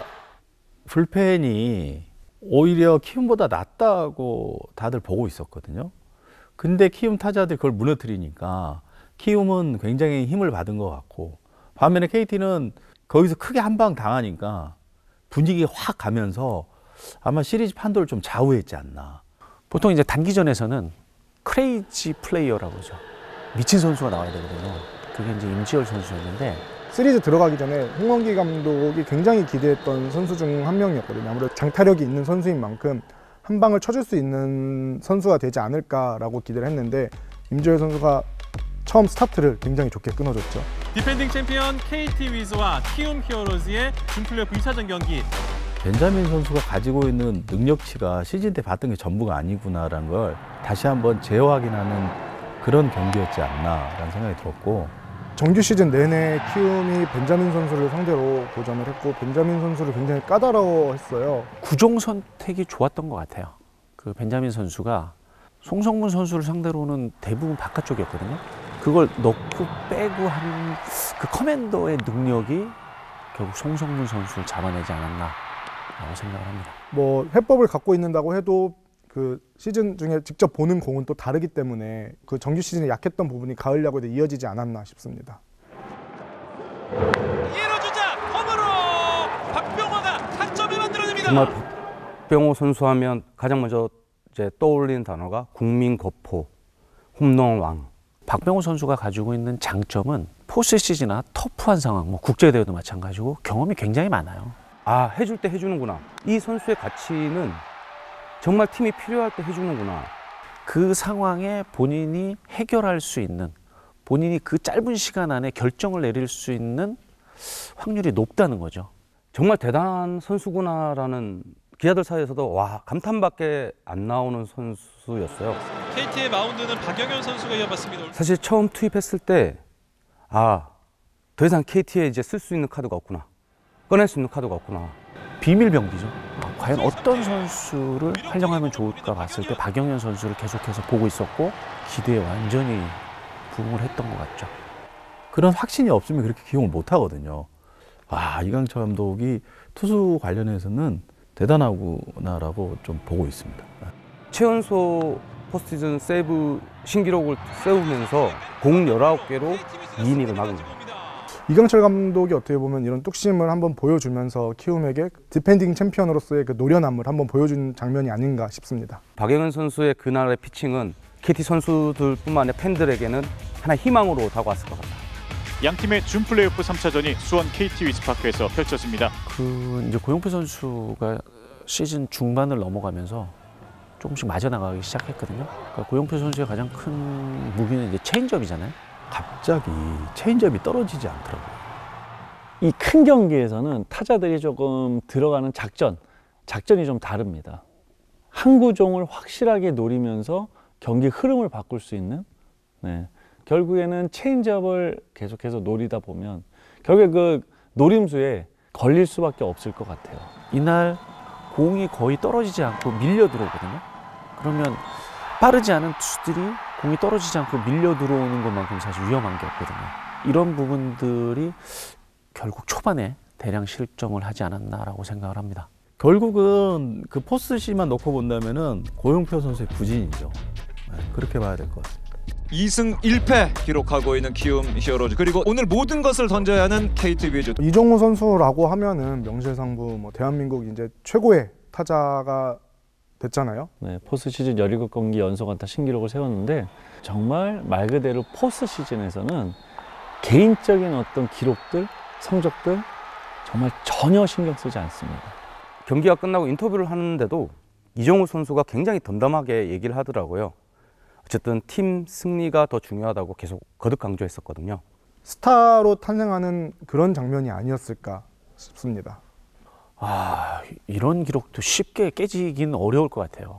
Speaker 2: 불펜이 오히려 키움보다 낫다고 다들 보고 있었거든요. 근데 키움 타자들이 그걸 무너뜨리니까 키움은 굉장히 힘을 받은 것 같고, 반면에 KT는 거기서 크게 한 방 당하니까 분위기 확 가면서 아마 시리즈 판도를 좀 좌우했지 않나.
Speaker 3: 보통 이제 단기전에서는 크레이지 플레이어라고 하죠. 미친 선수가 나와야 되거든요. 그게 이제 임지열 선수였는데,
Speaker 12: 시리즈 들어가기 전에 홍원기 감독이 굉장히 기대했던 선수 중 한 명이었거든요. 아무래도 장타력이 있는 선수인 만큼 한 방을 쳐줄 수 있는 선수가 되지 않을까라고 기대를 했는데, 임지열 선수가 처음 스타트를 굉장히 좋게 끊어줬죠.
Speaker 14: 디펜딩 챔피언 KT 위즈와 키움 히어로즈의 준플레이오프 2차전 경기.
Speaker 2: 벤자민 선수가 가지고 있는 능력치가 시즌 때 봤던 게 전부가 아니구나라는 걸 다시 한번 재확인하는 그런 경기였지 않나라는 생각이 들었고,
Speaker 12: 정규 시즌 내내 키움이 벤자민 선수를 상대로 고전을 했고 벤자민 선수를 굉장히 까다로워했어요.
Speaker 3: 구종 선택이 좋았던 것 같아요. 그 벤자민 선수가 송성문 선수를 상대로는 대부분 바깥쪽이었거든요. 그걸 넣고 빼고 하는 그 커맨더의 능력이 결국 송성문 선수를 잡아내지 않았나라고 생각을 합니다.
Speaker 12: 뭐 해법을 갖고 있는다고 해도 그 시즌 중에 직접 보는 공은 또 다르기 때문에 그 정규 시즌에 약했던 부분이 가을 야구에 이어지지 않았나 싶습니다.
Speaker 13: 1루 주자 홈으로 박병호가 타점을 만들어냅니다.
Speaker 8: 정말 박병호 선수 하면 가장 먼저 이제 떠올리는 단어가 국민거포, 홈런왕.
Speaker 3: 박병호 선수가 가지고 있는 장점은 포스트 시즌이나 터프한 상황, 뭐 국제대회도 마찬가지고 경험이 굉장히 많아요.
Speaker 8: 아, 해줄 때 해주는구나. 이 선수의 가치는 정말 팀이 필요할 때 해주는구나.
Speaker 3: 그 상황에 본인이 해결할 수 있는, 본인이 그 짧은 시간 안에 결정을 내릴 수 있는 확률이 높다는 거죠.
Speaker 8: 정말 대단한 선수구나라는 기자들 사이에서도 와, 감탄밖에 안 나오는 선수였어요.
Speaker 14: KT의 마운드는 박영현 선수가 이어받습니다.
Speaker 8: 사실 처음 투입했을 때 아, 더 이상 KT에 이제 쓸 수 있는 카드가 없구나. 꺼낼 수 있는 카드가 없구나.
Speaker 3: 비밀병기죠. 과연 어떤 선수를 활용하면 좋을까 봤을 때 박영현 선수를 계속해서 보고 있었고 기대에 완전히 부응을 했던 것 같죠.
Speaker 2: 그런 확신이 없으면 그렇게 기용을 못 하거든요. 아, 이강철 감독이 투수 관련해서는 대단하구나라고 좀 보고 있습니다.
Speaker 8: 최연소 포스트시즌 세이브 신기록을 세우면서 공 19개로 2이닝을 막은 겁니다.
Speaker 12: 이강철 감독이 어떻게 보면 이런 뚝심을 한번 보여주면서 키움에게 디펜딩 챔피언으로서의 그 노련함을 한번 보여준 장면이 아닌가 싶습니다.
Speaker 8: 박영현 선수의 그날의 피칭은 KT 선수들뿐만 아니라 팬들에게는 하나의 희망으로 다가왔을 것 같다.
Speaker 7: 양 팀의 준플레이오프 3차전이 수원 KT 위즈파크에서 펼쳐집니다.
Speaker 3: 그 이제 고용표 선수가 시즌 중반을 넘어가면서 조금씩 맞아나가기 시작했거든요. 그러니까 고용표 선수의 가장 큰 무기는 이제 체인지업이잖아요.
Speaker 2: 갑자기 체인지업이 떨어지지 않더라고요.
Speaker 1: 이 큰 경기에서는 타자들이 조금 들어가는 작전이 좀 다릅니다. 한 구종을 확실하게 노리면서 경기 흐름을 바꿀 수 있는, 결국에는 체인지업을 계속해서 노리다 보면 결국에 그 노림수에 걸릴 수밖에 없을 것 같아요.
Speaker 3: 이날 공이 거의 떨어지지 않고 밀려 들어오거든요. 그러면 빠르지 않은 투수들이 공이 떨어지지 않고 밀려 들어오는 것만큼 사실 위험한 게 없거든요. 이런 부분들이 결국 초반에 대량 실점을 하지 않았나라고 생각을 합니다.
Speaker 2: 결국은 그 포스트시만 놓고 본다면은 고용표 선수의 부진이죠. 그렇게 봐야 될 것 같습니다.
Speaker 15: 2승 1패 기록하고 있는 키움 히어로즈, 그리고 오늘 모든 것을 던져야 하는 KT 위즈.
Speaker 12: 이정우 선수라고 하면은 명실상부 뭐 대한민국 이제 최고의 타자가 됐잖아요.
Speaker 1: 네, 포스트 시즌 17경기 연속 안타 신기록을 세웠는데 정말 말 그대로 포스트 시즌에서는 개인적인 어떤 기록들, 성적들 정말 전혀 신경 쓰지 않습니다.
Speaker 8: 경기가 끝나고 인터뷰를 하는데도 이정우 선수가 굉장히 덤덤하게 얘기를 하더라고요. 어쨌든 팀 승리가 더 중요하다고 계속 거듭 강조했었거든요.
Speaker 12: 스타로 탄생하는 그런 장면이 아니었을까 싶습니다.
Speaker 3: 아, 이런 기록도 쉽게 깨지긴 어려울 것 같아요.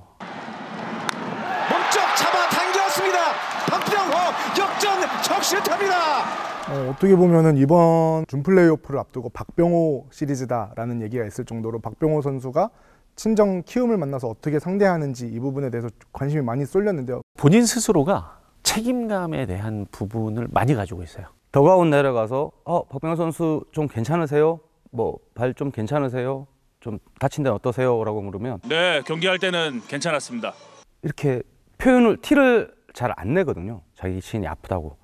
Speaker 13: 몸쪽 잡아당겼습니다. 박병호 역전 적시타입니다.
Speaker 12: 어떻게 보면은 이번 준플레이오프를 앞두고 박병호 시리즈다라는 얘기가 있을 정도로 박병호 선수가 친정 키움을 만나서 어떻게 상대하는지 이 부분에 대해서 관심이 많이 쏠렸는데요.
Speaker 3: 본인 스스로가 책임감에 대한 부분을 많이 가지고 있어요.
Speaker 8: 더가웃 내려가서 박병호 선수 좀 괜찮으세요? 뭐 발 좀 괜찮으세요? 좀 다친 데는 어떠세요? 라고 물으면
Speaker 14: 네, 경기할 때는 괜찮았습니다.
Speaker 8: 이렇게 표현을 티를 잘 안 내거든요. 자기 시인이 아프다고.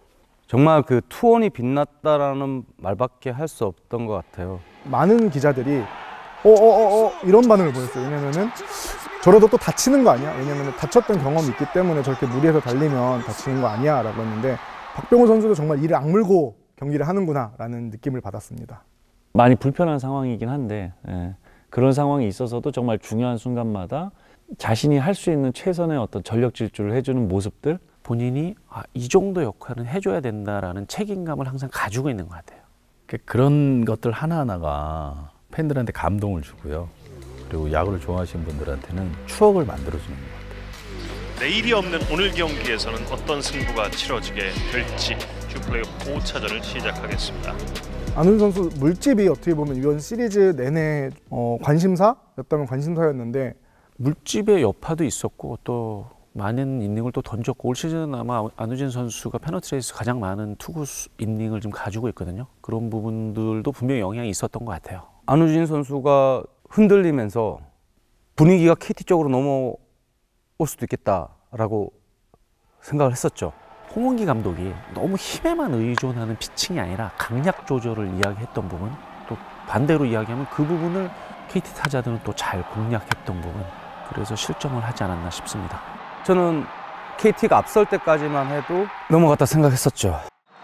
Speaker 8: 정말 그 투혼이 빛났다라는 말밖에 할 수 없던 것 같아요.
Speaker 12: 많은 기자들이 이런 반응을 보였어요. 왜냐면은 저러다 또 다치는 거 아니야? 왜냐면 다쳤던 경험이 있기 때문에 저렇게 무리해서 달리면 다치는 거 아니야? 라고 했는데 박병호 선수도 정말 이를 악물고 경기를 하는구나 라는 느낌을 받았습니다.
Speaker 1: 많이 불편한 상황이긴 한데 그런 상황이 있어서도 정말 중요한 순간마다 자신이 할 수 있는 최선의 어떤 전력 질주를 해주는 모습들,
Speaker 3: 본인이 이 정도 역할은 해줘야 된다라는 책임감을 항상 가지고 있는 것 같아요.
Speaker 2: 그런 것들 하나하나가 팬들한테 감동을 주고요. 그리고 야구를 좋아하시는 분들한테는 추억을 만들어주는 것 같아요.
Speaker 4: 내일이 없는 오늘 경기에서는 어떤 승부가 치러지게 될지 준 플레이오프 5차전을 시작하겠습니다.
Speaker 12: 안우진 선수 물집이 어떻게 보면 이번 시리즈 내내 관심사였다면 관심사였는데
Speaker 3: 물집의 여파도 있었고 또 많은 이닝을 또 던졌고 올 시즌 아마 안우진 선수가 페너트레이스 가장 많은 투구 이닝을 좀 가지고 있거든요. 그런 부분들도 분명히 영향이 있었던 것 같아요.
Speaker 8: 안우진 선수가 흔들리면서 분위기가 KT 쪽으로 넘어올 수도 있겠다라고 생각을 했었죠.
Speaker 3: 홍원기 감독이 너무 힘에만 의존하는 피칭이 아니라 강약 조절을 이야기했던 부분, 또 반대로 이야기하면 그 부분을 KT 타자들은 또 잘 공략했던 부분, 그래서 실점을 하지 않았나 싶습니다.
Speaker 8: 저는 KT가 앞설 때까지만 해도 넘어갔다 생각했었죠.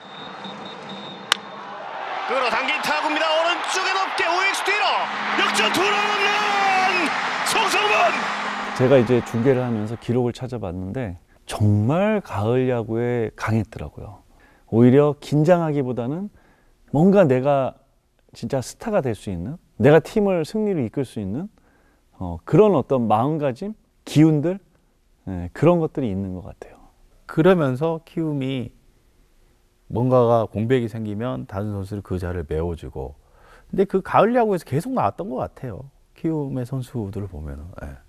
Speaker 13: 끌어당긴 타구입니다. 오른쪽에 높게 OX 뒤로 역전 투런 홈런 송성문.
Speaker 1: 제가 이제 중계를 하면서 기록을 찾아봤는데 정말 가을 야구에 강했더라고요. 오히려 긴장하기보다는 뭔가 내가 진짜 스타가 될 수 있는, 내가 팀을 승리로 이끌 수 있는 그런 어떤 마음가짐, 기운들, 그런 것들이 있는 것 같아요.
Speaker 2: 그러면서 키움이 뭔가가 공백이 생기면 다른 선수를 그 자리를 메워주고, 근데 그 가을 야구에서 계속 나왔던 것 같아요. 키움의 선수들을 보면은.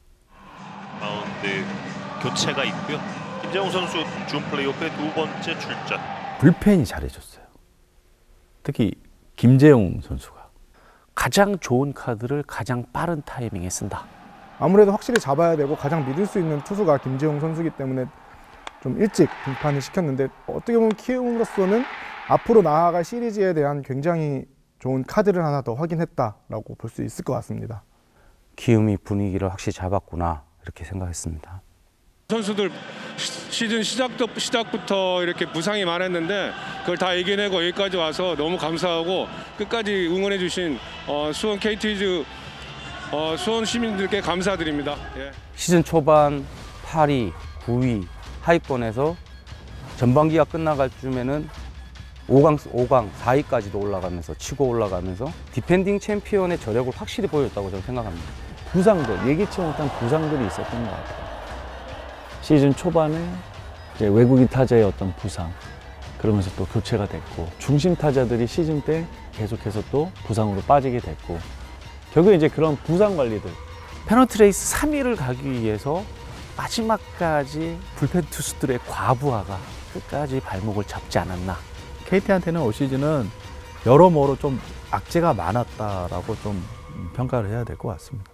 Speaker 4: 마운드 교체가 있고요. 김재웅 선수 준 플레이오프의 두 번째 출전.
Speaker 2: 불펜이 잘해줬어요. 특히 김재웅 선수가
Speaker 3: 가장 좋은 카드를 가장 빠른 타이밍에 쓴다.
Speaker 12: 아무래도 확실히 잡아야 되고 가장 믿을 수 있는 투수가 김재웅 선수이기 때문에 좀 일찍 등판을 시켰는데, 어떻게 보면 키움으로서는 앞으로 나아갈 시리즈에 대한 굉장히 좋은 카드를 하나 더 확인했다라고 볼 수 있을 것 같습니다.
Speaker 8: 키움이 분위기를 확실히 잡았구나 이렇게 생각했습니다.
Speaker 16: 선수들 시즌 시작부터 이렇게 부상이 많았는데 그걸 다 이겨내고 여기까지 와서 너무 감사하고 끝까지 응원해 주신 수원 KT위즈 수원 시민들께 감사드립니다. 예.
Speaker 8: 시즌 초반 8위, 9위 하위권에서 전반기가 끝나갈 쯤에는 5강, 4위까지도 올라가면서 치고 올라가면서 디펜딩 챔피언의 저력을 확실히 보였다고 저는 생각합니다.
Speaker 1: 부상들, 예기치 못한 부상들이 있었던 것 같아요. 시즌 초반에 이제 외국인 타자의 어떤 부상, 그러면서 또 교체가 됐고, 중심 타자들이 시즌 때 계속해서 또 부상으로 빠지게 됐고, 결국에 이제 그런 부상 관리들.
Speaker 3: 페너트레이스 3위를 가기 위해서 마지막까지 불펜 투수들의 과부하가 끝까지 발목을 잡지 않았나.
Speaker 2: KT한테는 올 시즌은 여러모로 좀 악재가 많았다라고 좀 평가를 해야 될 것 같습니다.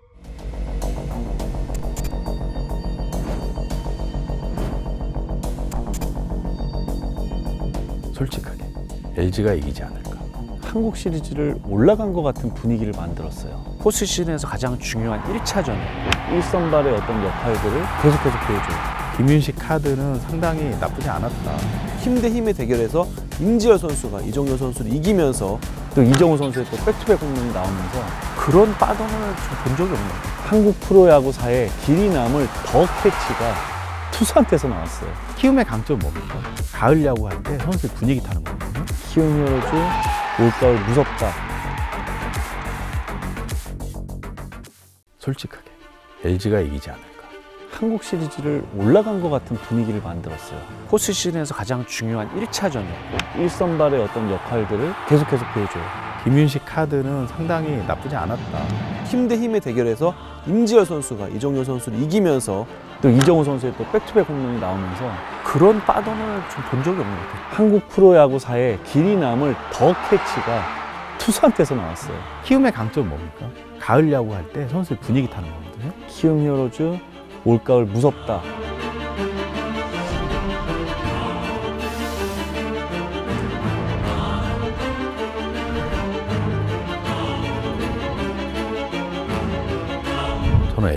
Speaker 2: 솔직하게 LG가 이기지 않을까.
Speaker 1: 한국 시리즈를 올라간 것 같은 분위기를 만들었어요.
Speaker 3: 포스시즌에서 가장 중요한 1차전이었고
Speaker 1: 1선발의 어떤 역할들을 계속해서 보여줘요.
Speaker 2: 김윤식 카드는 상당히 나쁘지 않았다.
Speaker 17: 힘 대 힘의 대결에서 임지열 선수가 이정효 선수를 이기면서
Speaker 1: 또 이정우 선수의 또 백투백 홈런이 나오면서
Speaker 3: 그런 빠던을 본 적이 없는 것 같아요.
Speaker 1: 한국 프로야구사에 길이 남을 더 캐치가 투수한테서 나왔어요.
Speaker 2: 키움의 강점은 뭡니까? 가을 야구 할 때 선수의 분위기 타는 거거든요.
Speaker 1: 키움 히어로즈 올가을 무섭다.
Speaker 2: 솔직하게 LG가 이기지 않을까.
Speaker 1: 한국 시리즈를 올라간 것 같은 분위기를 만들었어요.
Speaker 3: 포스시즌에서 가장 중요한 1차전이었고
Speaker 1: 1선발의 어떤 역할들을 계속해서 보여줘요.
Speaker 2: 김윤식 카드는 상당히 나쁘지 않았다.
Speaker 17: 힘 대 힘의 대결에서 임지열 선수가 이정효 선수를 이기면서
Speaker 1: 또 이정우 선수의 또 백투백 홈런이 나오면서
Speaker 3: 그런 빠던을 본 적이 없는 것 같아요.
Speaker 1: 한국 프로야구사에 길이 남을 더 캐치가 투수한테서 나왔어요.
Speaker 2: 키움의 강점은 뭡니까? 가을 야구 할 때 선수의 분위기 타는 거거든요.
Speaker 1: 키움 히어로즈 올가을 무섭다.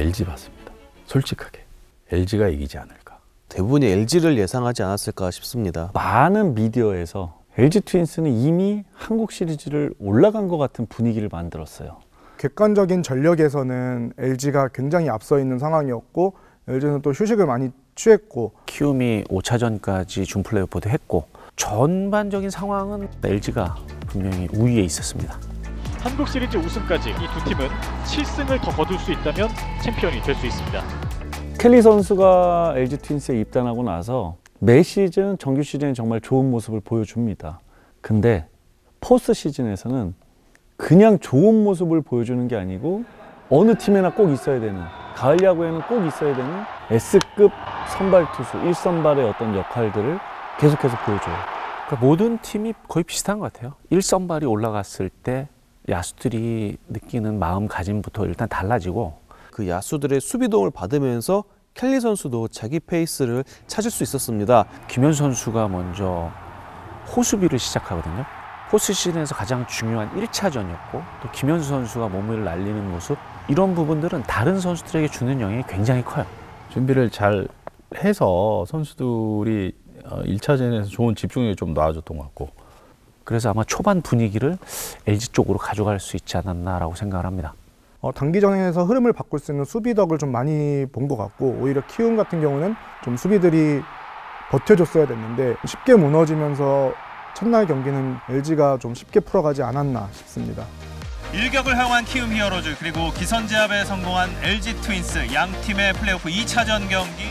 Speaker 2: LG 봤습니다. 솔직하게 LG가 이기지 않을까.
Speaker 17: 대부분이 LG를 예상하지 않았을까 싶습니다.
Speaker 1: 많은 미디어에서 LG 트윈스는 이미 한국 시리즈를 올라간 것 같은 분위기를 만들었어요.
Speaker 12: 객관적인 전력에서는 LG가 굉장히 앞서 있는 상황이었고 LG는 또 휴식을 많이 취했고
Speaker 3: 키움이 5차전까지 준 플레이오프도 했고 전반적인 상황은 LG가 분명히 우위에 있었습니다.
Speaker 7: 한국 시리즈 우승까지 이 두 팀은 7승을 더 거둘 수 있다면 챔피언이 될 수 있습니다.
Speaker 1: 켈리 선수가 LG 트윈스에 입단하고 나서 매 시즌 정규 시즌에 정말 좋은 모습을 보여줍니다. 근데 포스트 시즌에서는 그냥 좋은 모습을 보여주는 게 아니고 어느 팀에나 꼭 있어야 되는, 가을 야구에는 꼭 있어야 되는 S급 선발 투수, 1선발의 어떤 역할들을 계속해서 보여줘요.
Speaker 3: 그러니까 모든 팀이 거의 비슷한 것 같아요. 1선발이 올라갔을 때 야수들이 느끼는 마음가짐부터 일단 달라지고
Speaker 17: 그 야수들의 수비 도움을 받으면서 켈리 선수도 자기 페이스를 찾을 수 있었습니다.
Speaker 3: 김현수 선수가 먼저 호수비를 시작하거든요. 포스트 시즌에서 가장 중요한 1차전이었고 또 김현수 선수가 몸을 날리는 모습, 이런 부분들은 다른 선수들에게 주는 영향이 굉장히 커요.
Speaker 2: 준비를 잘 해서 선수들이 1차전에서 좋은 집중력이 좀 나아졌던 것 같고,
Speaker 3: 그래서 아마 초반 분위기를 LG 쪽으로 가져갈 수 있지 않았나라고 생각을 합니다.
Speaker 12: 단기전에서 흐름을 바꿀 수 있는 수비덕을 좀 많이 본 것 같고, 오히려 키움 같은 경우는 좀 수비들이 버텨줬어야 됐는데 쉽게 무너지면서 첫날 경기는 LG가 좀 쉽게 풀어가지 않았나 싶습니다.
Speaker 18: 일격을 허용한 키움 히어로즈, 그리고 기선제압에 성공한 LG 트윈스, 양 팀의 플레이오프 2차전 경기.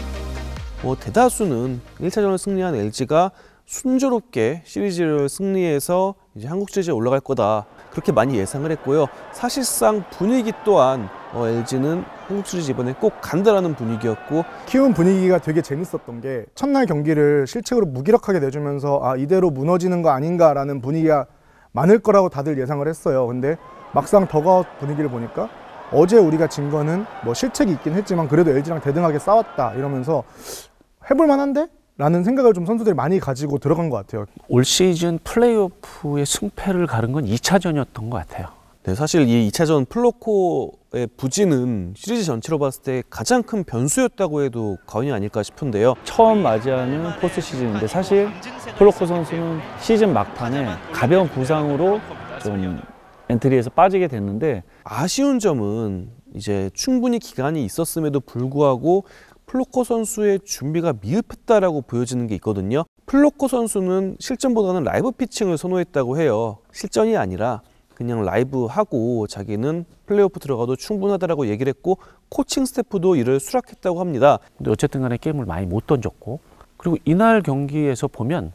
Speaker 17: 대다수는 1차전을 승리한 LG가 순조롭게 시리즈를 승리해서 이제 한국 시리즈에 올라갈 거다, 그렇게 많이 예상을 했고요. 사실상 분위기 또한 LG는 한국 시리즈 이번에 꼭 간다라는 분위기였고,
Speaker 12: 키움 분위기가 되게 재밌었던 게 첫날 경기를 실책으로 무기력하게 내주면서 이대로 무너지는 거 아닌가라는 분위기가 많을 거라고 다들 예상을 했어요. 근데 막상 더가웃 분위기를 보니까 어제 우리가 진 거는 뭐 실책이 있긴 했지만 그래도 LG랑 대등하게 싸웠다 이러면서 해볼 만한데? 라는 생각을 좀 선수들이 많이 가지고 들어간 것 같아요.
Speaker 3: 올 시즌 플레이오프의 승패를 가른 건 2차전이었던 것 같아요.
Speaker 17: 네, 사실 이 2차전 플로코의 부진은 시리즈 전체로 봤을 때 가장 큰 변수였다고 해도 과언이 아닐까 싶은데요.
Speaker 1: 처음 맞이하는 포스트 시즌인데 사실 플로코 선수는 시즌 막판에 가벼운 부상으로 좀 엔트리에서 빠지게 됐는데,
Speaker 17: 아쉬운 점은 이제 충분히 기간이 있었음에도 불구하고 플로코 선수의 준비가 미흡했다라고 보여지는 게 있거든요. 플로코 선수는 실전보다는 라이브 피칭을 선호했다고 해요. 실전이 아니라 그냥 라이브 하고 자기는 플레이오프 들어가도 충분하다라고 얘기를 했고, 코칭 스태프도 이를 수락했다고 합니다.
Speaker 3: 근데 어쨌든 간에 게임을 많이 못 던졌고, 그리고 이날 경기에서 보면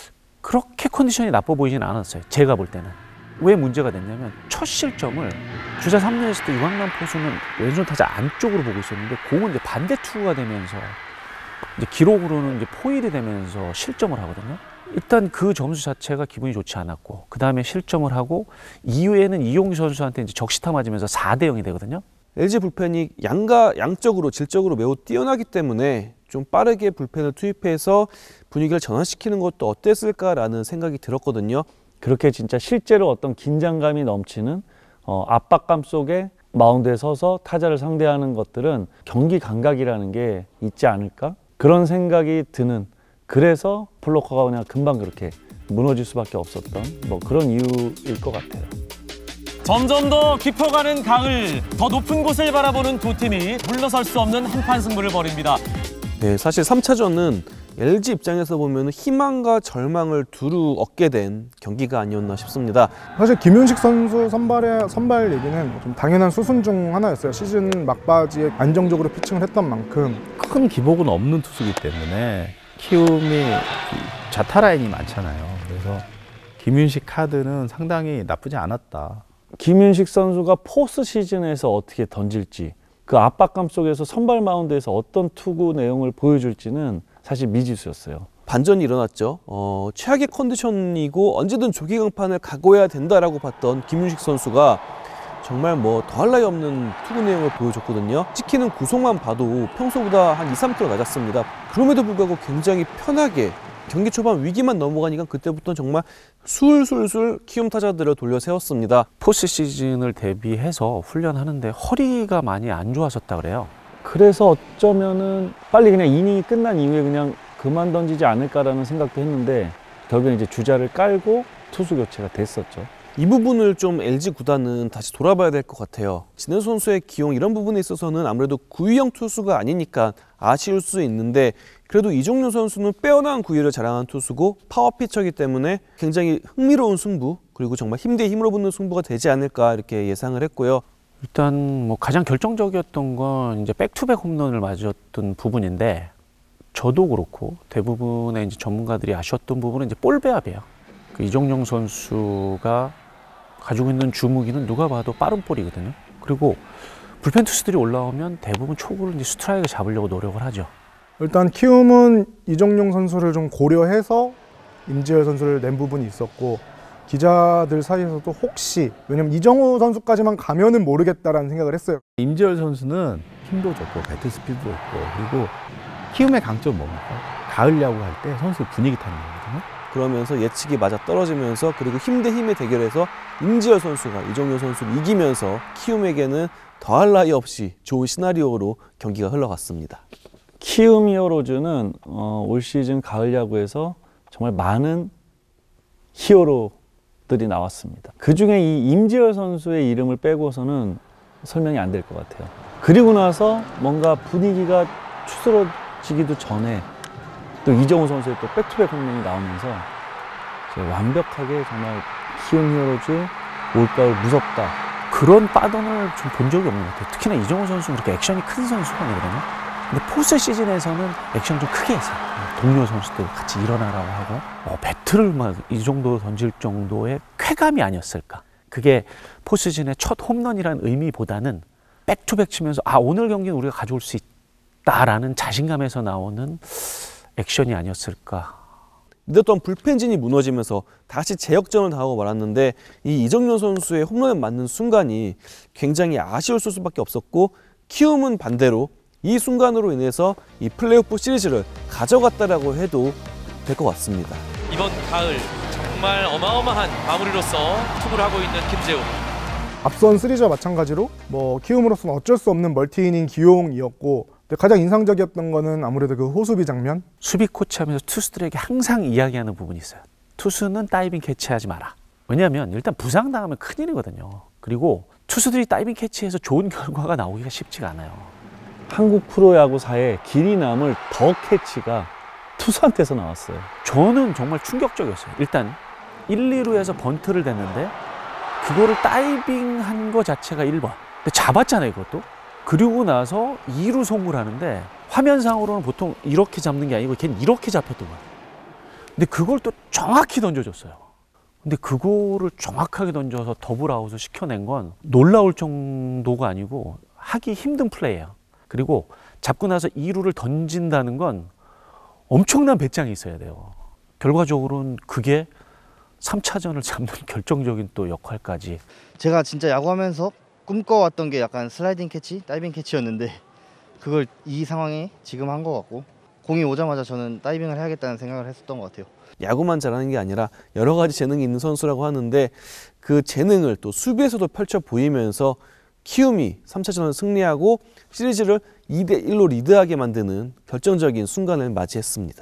Speaker 3: 그렇게 컨디션이 나빠 보이진 않았어요. 제가 볼 때는. 왜 문제가 됐냐면 첫 실점을 주자 3루에서 유강남 포수는 왼손 타자 안쪽으로 보고 있었는데 공은 이제 반대 투구가 되면서 이제 기록으로는 이제 포일이 되면서 실점을 하거든요. 일단 그 점수 자체가 기분이 좋지 않았고, 그 다음에 실점을 하고 이후에는 이용규 선수한테 이제 적시타 맞으면서 4대 0이 되거든요.
Speaker 17: LG 불펜이 양적으로 질적으로 매우 뛰어나기 때문에 좀 빠르게 불펜을 투입해서 분위기를 전환시키는 것도 어땠을까라는 생각이 들었거든요.
Speaker 1: 그렇게 진짜 실제로 어떤 긴장감이 넘치는 압박감 속에 마운드에 서서 타자를 상대하는 것들은 경기 감각이라는 게 있지 않을까? 그런 생각이 드는, 그래서 플로커가 그냥 금방 그렇게 무너질 수밖에 없었던 그런 이유일 것 같아요.
Speaker 18: 점점 더 깊어가는 가을, 더 높은 곳을 바라보는 두 팀이 물러설 수 없는 한판 승부를 벌입니다.
Speaker 17: 네, 사실 3차전은 LG 입장에서 보면 희망과 절망을 두루 얻게 된 경기가 아니었나 싶습니다.
Speaker 12: 사실 김윤식 선수 선발 얘기는 좀 당연한 수순 중 하나였어요. 시즌 막바지에 안정적으로 피칭을 했던 만큼
Speaker 2: 큰 기복은 없는 투수이기 때문에 키움이 좌타 라인이 많잖아요. 그래서 김윤식 카드는 상당히 나쁘지 않았다.
Speaker 1: 김윤식 선수가 포스트 시즌에서 어떻게 던질지, 그 압박감 속에서 선발 마운드에서 어떤 투구 내용을 보여줄지는 사실 미지수였어요.
Speaker 17: 반전이 일어났죠. 최악의 컨디션이고 언제든 조기 강판을 각오해야 된다라고 봤던 김윤식 선수가 정말 더할 나위 없는 투구 내용을 보여줬거든요. 찍히는 구속만 봐도 평소보다 한 2-3km 낮았습니다. 그럼에도 불구하고 굉장히 편하게 경기 초반 위기만 넘어가니까 그때부터 정말 술술술 키움 타자들을 돌려 세웠습니다.
Speaker 3: 포스트 시즌을 대비해서 훈련하는데 허리가 많이 안 좋아졌다 그래요.
Speaker 1: 그래서 어쩌면은 빨리 그냥 이닝이 끝난 이후에 그냥 그만 던지지 않을까라는 생각도 했는데 결국엔 이제 주자를 깔고 투수 교체가 됐었죠.
Speaker 17: 이 부분을 좀 LG 구단은 다시 돌아봐야 될 것 같아요. 진해 선수의 기용 이런 부분에 있어서는 아무래도 구위형 투수가 아니니까 아쉬울 수 있는데 그래도 이정용 선수는 빼어난 구위를 자랑한 투수고 파워 피처이기 때문에 굉장히 흥미로운 승부 그리고 정말 힘 대 힘으로 붙는 승부가 되지 않을까 이렇게 예상을 했고요.
Speaker 3: 일단 뭐 가장 결정적이었던 건 이제 백투백 홈런을 맞았던 부분인데 저도 그렇고 대부분의 이제 전문가들이 아쉬웠던 부분은 이제 볼 배합이에요. 그 이정용 선수가 가지고 있는 주무기는 누가 봐도 빠른 볼이거든요. 그리고 불펜 투수들이 올라오면 대부분 초구를 이제 스트라이크 잡으려고 노력을 하죠.
Speaker 12: 일단 키움은 이정용 선수를 좀 고려해서 임지열 선수를 낸 부분이 있었고 기자들 사이에서도 혹시 왜냐면 이정우 선수까지만 가면은 모르겠다라는 생각을 했어요.
Speaker 2: 임지열 선수는 힘도 좋고 배트 스피드도 있고 그리고 키움의 강점 뭡니까? 가을 야구 할 때 선수 분위기 타는 거거든요.
Speaker 17: 그러면서 예측이 맞아 떨어지면서 그리고 힘 대 힘의 대결에서 임지열 선수가 이정용 선수를 이기면서 키움에게는 더할 나위 없이 좋은 시나리오로 경기가 흘러갔습니다.
Speaker 1: 키움 히어로즈는 올 시즌 가을 야구에서 정말 많은 히어로들이 나왔습니다. 그중에 이 임지열 선수의 이름을 빼고서는 설명이 안 될 것 같아요. 그리고 나서 뭔가 분위기가 추스러지기도 전에 또 이정우 선수의 또 백투백 홈런이 나오면서 완벽하게 정말 키움 히어로즈 올가을 무섭다.
Speaker 3: 그런 빠던을 좀 본 적이 없는 것 같아요. 특히나 이정우 선수는 그렇게 액션이 큰 선수가 아니거든요. 근데 포스 시즌에서는 액션 좀 크게 했어요. 동료 선수들 같이 일어나라고 하고 배트를 막 이 정도 던질 정도의 쾌감이 아니었을까. 그게 포스 시즌의 첫 홈런이라는 의미보다는 백투백 치면서 오늘 경기는 우리가 가져올 수 있다라는 자신감에서 나오는 액션이 아니었을까.
Speaker 17: 믿었던 불펜진이 무너지면서 다시 재역전을 당하고 말았는데 이 이정용 선수의 홈런에 맞는 순간이 굉장히 아쉬울 수밖에 없었고 키움은 반대로 이 순간으로 인해서 이 플레이오프 시리즈를 가져갔다라고 해도 될 것 같습니다.
Speaker 18: 이번 가을 정말 어마어마한 마무리로서 투구를 하고 있는 김재웅.
Speaker 12: 앞선 시리즈와 마찬가지로 키움으로서는 어쩔 수 없는 멀티이닝 기용이었고 가장 인상적이었던 거는 아무래도 그 호수비 장면.
Speaker 3: 수비 코치하면서 투수들에게 항상 이야기하는 부분이 있어요. 투수는 다이빙 캐치하지 마라. 왜냐하면 일단 부상당하면 큰일이거든요. 그리고 투수들이 다이빙 캐치해서 좋은 결과가 나오기가 쉽지가 않아요.
Speaker 1: 한국 프로야구사에 길이 남을 더 캐치가 투수한테서 나왔어요.
Speaker 3: 저는 정말 충격적이었어요. 일단 1, 2루에서 번트를 댔는데 그거를 다이빙한 거 자체가 1번. 근데 잡았잖아요, 그것도. 그리고 나서 2루 송구를 하는데 화면상으로는 보통 이렇게 잡는 게 아니고 걔는 이렇게 잡혔던 거예요. 근데 그걸 또 정확히 던져줬어요. 근데 그거를 정확하게 던져서 더블 아웃을 시켜낸 건 놀라울 정도가 아니고 하기 힘든 플레이예요. 그리고 잡고 나서 2루를 던진다는 건 엄청난 배짱이 있어야 돼요. 결과적으로는 그게 3차전을 잡는 결정적인 또 역할까지.
Speaker 19: 제가 진짜 야구하면서 꿈꿔왔던 게 약간 슬라이딩 캐치, 다이빙 캐치였는데 그걸 이 상황에 지금 한 것 같고 공이 오자마자 저는 다이빙을 해야겠다는 생각을 했었던 것 같아요.
Speaker 17: 야구만 잘하는 게 아니라 여러 가지 재능이 있는 선수라고 하는데 그 재능을 또 수비에서도 펼쳐 보이면서 키움이 3차전을 승리하고 시리즈를 2대1로 리드하게 만드는 결정적인 순간을 맞이했습니다.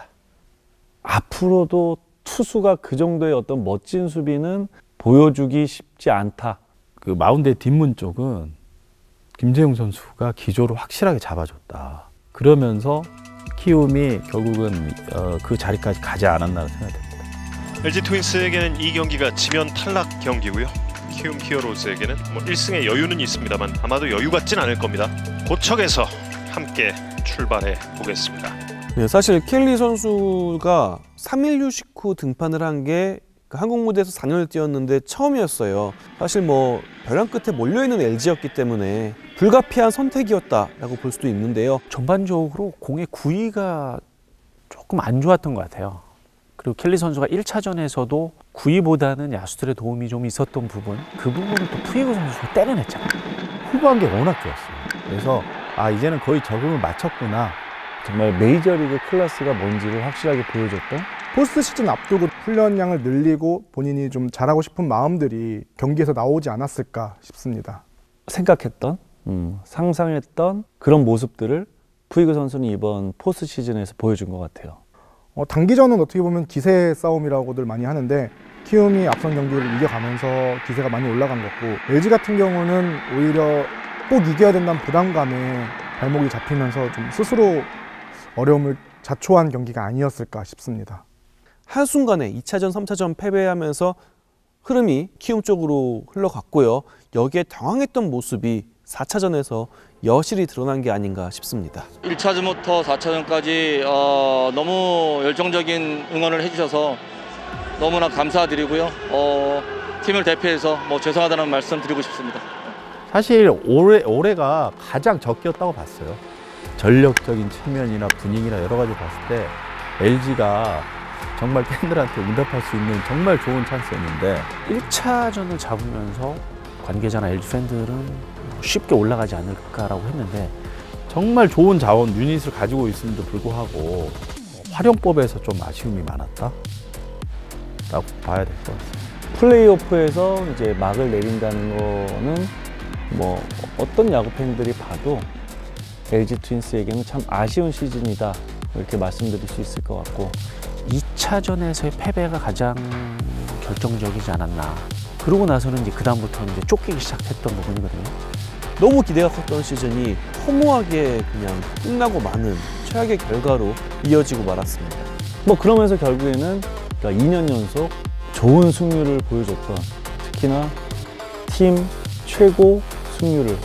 Speaker 1: 앞으로도 투수가 그 정도의 어떤 멋진 수비는 보여주기 쉽지 않다.
Speaker 2: 그 마운드의 뒷문 쪽은 김재웅 선수가 기조를 확실하게 잡아줬다. 그러면서 키움이 결국은 그 자리까지 가지 않았나 생각됩니다.
Speaker 13: LG 트윈스에게는 이 경기가 지면 탈락 경기고요. 키움 히어로즈에게는 1승의 여유는 있습니다만 아마도 여유 같진 않을 겁니다. 고척에서 함께 출발해 보겠습니다.
Speaker 17: 네, 사실 켈리 선수가 3일 휴식 후 등판을 한 게 한국 무대에서 4년을 뛰었는데 처음이었어요. 사실 벼랑 끝에 몰려있는 LG였기 때문에 불가피한 선택이었다라고 볼 수도 있는데요.
Speaker 3: 전반적으로 공의 구위가 조금 안 좋았던 것 같아요. 그리고 켈리 선수가 1차전에서도 구위보다는 야수들의 도움이 좀 있었던 부분, 그 부분을 또 푸이그 선수가 때려냈잖아요.
Speaker 2: 후반기 워낙 좋았어요. 그래서 이제는 거의 적응을 마쳤구나.
Speaker 1: 정말 메이저리그 클래스가 뭔지를 확실하게 보여줬던
Speaker 12: 포스트 시즌 앞두고 훈련량을 늘리고 본인이 좀 잘하고 싶은 마음들이 경기에서 나오지 않았을까 싶습니다.
Speaker 1: 생각했던 상상했던 그런 모습들을 푸이그 선수는 이번 포스트 시즌에서 보여준 것 같아요.
Speaker 12: 단기전은 어떻게 보면 기세 싸움이라고들 많이 하는데 키움이 앞선 경기를 이겨가면서 기세가 많이 올라간 거고, LG 같은 경우는 오히려 꼭 이겨야 된다는 부담감에 발목이 잡히면서 좀 스스로 어려움을 자초한 경기가 아니었을까 싶습니다.
Speaker 17: 한순간에 2차전, 3차전 패배하면서 흐름이 키움 쪽으로 흘러갔고요. 여기에 당황했던 모습이 4차전에서 여실히 드러난 게 아닌가 싶습니다.
Speaker 20: 1차전부터 4차전까지 너무 열정적인 응원을 해주셔서 너무나 감사드리고요. 팀을 대표해서 죄송하다는 말씀 드리고 싶습니다.
Speaker 2: 사실 올해가 가장 적기였다고 봤어요. 전력적인 측면이나 분위기나 여러 가지 봤을 때 LG가 정말 팬들한테 응답할 수 있는 정말 좋은 찬스였는데
Speaker 3: 1차전을 잡으면서 관계자나 LG 팬들은 쉽게 올라가지 않을까라고 했는데
Speaker 2: 정말 좋은 자원 유닛을 가지고 있음에도 불구하고 활용법에서 좀 아쉬움이 많았다 라고 봐야 될 것 같습니다.
Speaker 1: 플레이오프에서 이제 막을 내린다는 거는 뭐 어떤 야구 팬들이 봐도 LG 트윈스에게는 참 아쉬운 시즌이다 이렇게 말씀드릴 수 있을 것 같고,
Speaker 3: 2차전에서의 패배가 가장 결정적이지 않았나. 그러고 나서는 이제 그다음부터는 이제 쫓기기 시작했던 부분이거든요.
Speaker 17: 너무 기대가 컸던 시즌이 허무하게 그냥 끝나고 마는 최악의 결과로 이어지고 말았습니다.
Speaker 1: 뭐 그러면서 결국에는 그러니까 2년 연속 좋은 승률을 보여줬던, 특히나 팀 최고 승률을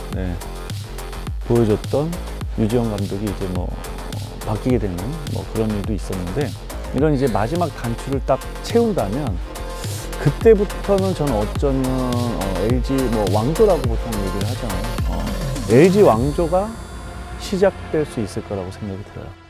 Speaker 1: 보여줬던 유지영 감독이 이제 바뀌게 되는 그런 일도 있었는데, 이런 이제 마지막 단추를 딱 채운다면 그때부터는 저는 어쩌면 LG 왕조라고 보통 얘기를 하잖아요. LG 왕조가 시작될 수 있을 거라고 생각이 들어요.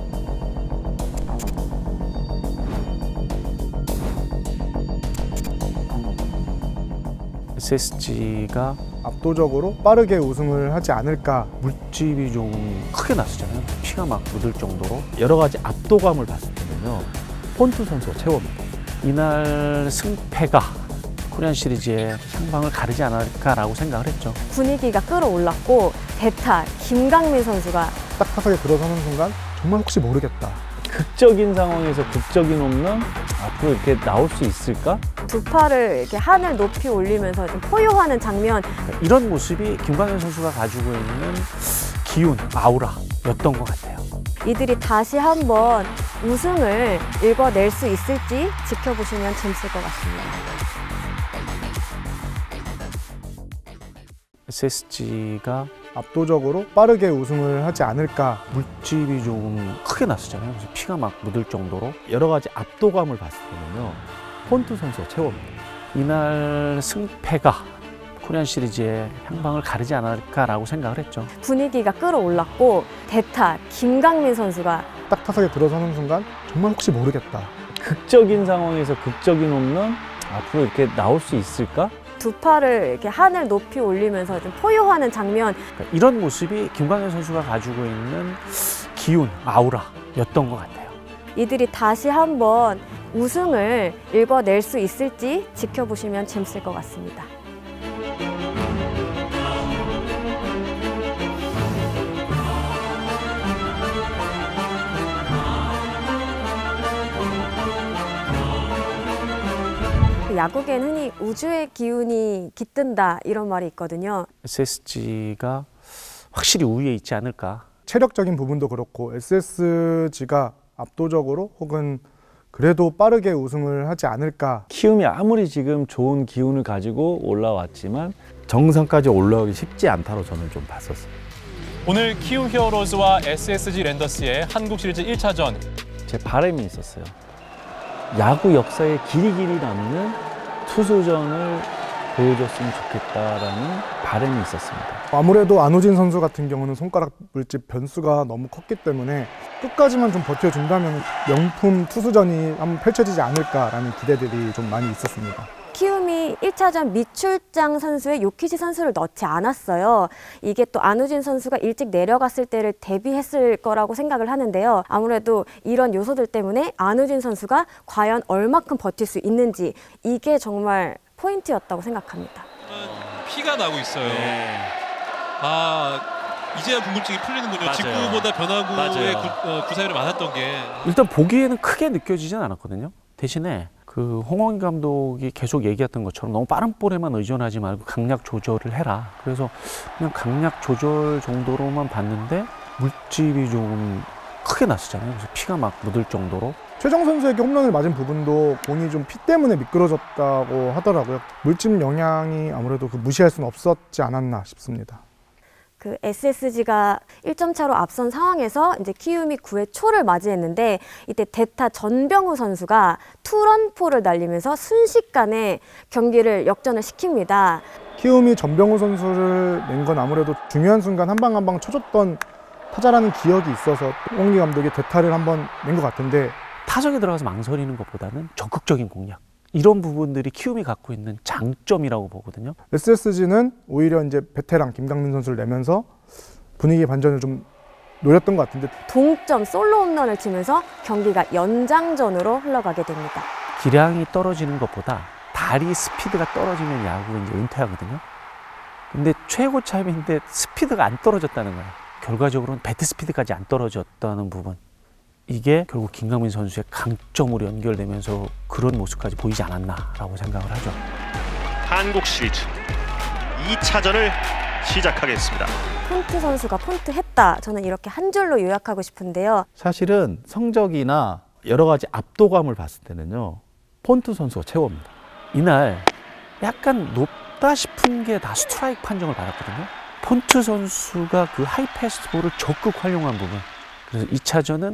Speaker 3: SSG가
Speaker 12: 압도적으로 빠르게 우승을 하지 않을까.
Speaker 3: 물집이 좀 크게 났었잖아요. 피가 막 묻을 정도로.
Speaker 2: 여러 가지 압도감을 봤을 때는요, 폰투 선수가 최고입니다.
Speaker 3: 이날 승패가 코리안 시리즈의 향방을 가르지 않을까라고 생각을 했죠.
Speaker 21: 분위기가 끌어올랐고 대타 김강민 선수가
Speaker 12: 딱 타석에 들어서는 순간 정말 혹시 모르겠다.
Speaker 1: 극적인 상황에서 극적인 홈런 앞으로 이렇게 나올 수 있을까?
Speaker 21: 두 팔을 이렇게 하늘 높이 올리면서 좀 포효하는 장면.
Speaker 3: 이런 모습이 김광현 선수가 가지고 있는 기운, 아우라였던 것 같아요.
Speaker 21: 이들이 다시 한번 우승을 읽어낼 수 있을지 지켜보시면 재밌을 것 같습니다.
Speaker 3: SSG가
Speaker 12: 압도적으로 빠르게 우승을 하지 않을까.
Speaker 3: 물집이 좀 크게 났었잖아요. 그래서 피가 막 묻을 정도로.
Speaker 2: 여러 가지 압도감을 봤을 때는요, 폰투 선수가 최고입니다.
Speaker 3: 이날 승패가 코리안 시리즈의 향방을 가르지 않을까라고 생각을 했죠.
Speaker 21: 분위기가 끌어올랐고 대타 김강민 선수가
Speaker 12: 딱 타석에 들어서는 순간 정말 혹시 모르겠다.
Speaker 1: 극적인 상황에서 극적인 홈런 앞으로 이렇게 나올 수 있을까?
Speaker 21: 두 팔을 이렇게 하늘 높이 올리면서 좀 포효하는 장면.
Speaker 3: 이런 모습이 김광현 선수가 가지고 있는 기운, 아우라였던 것 같아요.
Speaker 21: 이들이 다시 한번 우승을 읽어낼 수 있을지 지켜보시면 재밌을 것 같습니다. 야구계는 흔히 우주의 기운이 깃든다 이런 말이 있거든요.
Speaker 3: SSG가 확실히 우위에 있지 않을까.
Speaker 12: 체력적인 부분도 그렇고 SSG가 압도적으로 혹은 그래도 빠르게 우승을 하지 않을까.
Speaker 1: 키움이 아무리 지금 좋은 기운을 가지고 올라왔지만
Speaker 2: 정상까지 올라가기 쉽지 않다로 저는 좀 봤었어요.
Speaker 18: 오늘 키움 히어로즈와 SSG 랜더스의 한국 시리즈 1차전.
Speaker 1: 제 바람이 있었어요. 야구 역사에 길이 남는 투수전을 보여줬으면 좋겠다라는 바람이 있었습니다.
Speaker 12: 아무래도 안우진 선수 같은 경우는 손가락 물집 변수가 너무 컸기 때문에 끝까지만 좀 버텨준다면 명품 투수전이 한번 펼쳐지지 않을까라는 기대들이 좀 많이 있었습니다.
Speaker 21: 키움이 1차전 미출장 선수의 요키시 선수를 넣지 않았어요. 이게 또 안우진 선수가 일찍 내려갔을 때를 대비했을 거라고 생각을 하는데요. 아무래도 이런 요소들 때문에 안우진 선수가 과연 얼마큼 버틸 수 있는지, 이게 정말 포인트였다고 생각합니다.
Speaker 14: 피가 나고 있어요. 이제야 궁금증이 풀리는군요.
Speaker 18: 맞아요.
Speaker 14: 직구보다 변화구의 구사율이 많았던 게.
Speaker 3: 일단 보기에는 크게 느껴지진 않았거든요. 대신에 그 홍원기 감독이 계속 얘기했던 것처럼 너무 빠른 볼에만 의존하지 말고 강약 조절을 해라. 그래서 그냥 강약 조절 정도로만 봤는데 물집이 좀 크게 났었잖아요. 그래서 피가 막 묻을 정도로.
Speaker 12: 최정 선수에게 홈런을 맞은 부분도 공이 좀 피 때문에 미끄러졌다고 하더라고요. 물집 영향이 아무래도 무시할 수는 없었지 않았나 싶습니다.
Speaker 21: 그 SSG가 1점 차로 앞선 상황에서 이제 키움이 9회 초를 맞이했는데 이때 대타 전병우 선수가 투런포를 날리면서 순식간에 경기를 역전을 시킵니다.
Speaker 12: 키움이 전병우 선수를 낸 건 아무래도 중요한 순간 한 방 한 방 쳐줬던 타자라는 기억이 있어서 홍원기 감독이 대타를 한번 낸 것 같은데
Speaker 3: 타석에 들어가서 망설이는 것보다는 적극적인 공략. 이런 부분들이 키움이 갖고 있는 장점이라고 보거든요.
Speaker 12: SSG는 오히려 이제 베테랑 김강민 선수를 내면서 분위기 반전을 좀 노렸던 것 같은데
Speaker 21: 동점 솔로 홈런을 치면서 경기가 연장전으로 흘러가게 됩니다.
Speaker 3: 기량이 떨어지는 것보다 다리 스피드가 떨어지면 야구가 이제 은퇴하거든요. 근데 최고 차임인데 스피드가 안 떨어졌다는 거예요. 결과적으로는 배트 스피드까지 안 떨어졌다는 부분. 이게 결국 김강민 선수의 강점으로 연결되면서 그런 모습까지 보이지 않았나라고 생각을 하죠.
Speaker 13: 한국 시리즈 2차전을 시작하겠습니다.
Speaker 21: 폰트 선수가 폰트했다. 저는 이렇게 한 줄로 요약하고 싶은데요.
Speaker 2: 사실은 성적이나 여러 가지 압도감을 봤을 때는요. 폰트 선수가 최고입니다.
Speaker 3: 이날 약간 높다 싶은 게 다 스트라이크 판정을 받았거든요. 폰트 선수가 그 하이 패스트볼을 적극 활용한 부분. 그래서 2차전은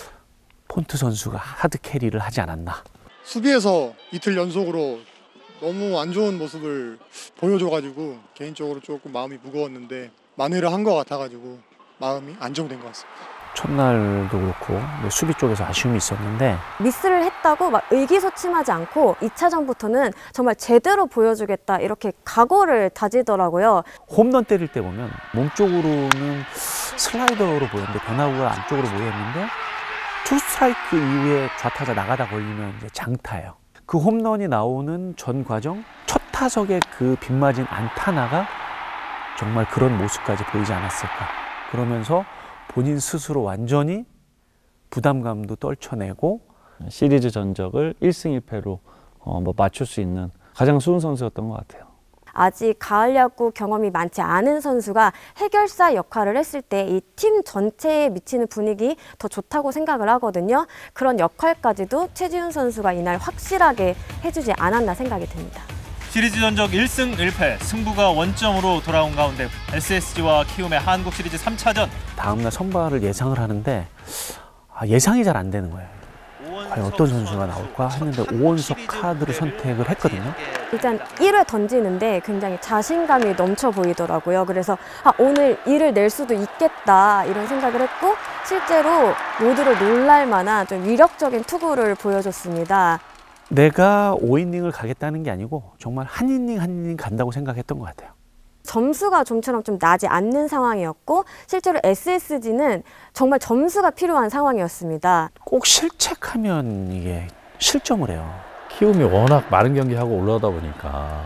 Speaker 3: 폰트 선수가 하드 캐리를 하지 않았나.
Speaker 5: 수비에서 이틀 연속으로 너무 안 좋은 모습을 보여줘가지고 개인적으로 조금 마음이 무거웠는데 만회를 한 것 같아가지고 마음이 안정된 것 같습니다.
Speaker 3: 첫날도 그렇고 수비 쪽에서 아쉬움이 있었는데
Speaker 21: 미스를 했다고 막 의기소침하지 않고 2차전부터는 정말 제대로 보여주겠다 이렇게 각오를 다지더라고요.
Speaker 3: 홈런 때릴 때 보면 몸쪽으로는 슬라이더로 보였는데 변화구가 안쪽으로 모였는데 투 스트라이크 이후에 좌타자 나가다 걸리면 이제 장타예요. 그 홈런이 나오는 전 과정 첫 타석에 그 빗맞은 안타나가 정말 그런 모습까지 보이지 않았을까. 그러면서 본인 스스로 완전히 부담감도 떨쳐내고
Speaker 1: 시리즈 전적을 1승 1패로 맞출 수 있는 가장 수훈 선수였던 것 같아요.
Speaker 21: 아직 가을 야구 경험이 많지 않은 선수가 해결사 역할을 했을 때 이 팀 전체에 미치는 분위기 더 좋다고 생각을 하거든요. 그런 역할까지도 최지훈 선수가 이날 확실하게 해주지 않았나 생각이 듭니다.
Speaker 18: 시리즈 전적 1승 1패, 승부가 원점으로 돌아온 가운데 SSG와 키움의 한국 시리즈 3차전.
Speaker 3: 다음날 선발을 예상을 하는데 예상이 잘 안 되는 거예요. 과연 어떤 선수가 나올까 했는데 오원석 카드를 선택을 했거든요.
Speaker 21: 일단 1회 던지는데 굉장히 자신감이 넘쳐 보이더라고요. 그래서 오늘 1을 낼 수도 있겠다 이런 생각을 했고 실제로 모두를 놀랄 만한 좀 위력적인 투구를 보여줬습니다.
Speaker 3: 내가 5이닝을 가겠다는 게 아니고 정말 한 이닝 한 이닝 간다고 생각했던 것 같아요.
Speaker 21: 점수가 좀처럼 좀 나지 않는 상황이었고 실제로 SSG는 정말 점수가 필요한 상황이었습니다.
Speaker 3: 꼭 실책하면 이게 실점을 해요.
Speaker 2: 키움이 워낙 많은 경기하고 올라오다 보니까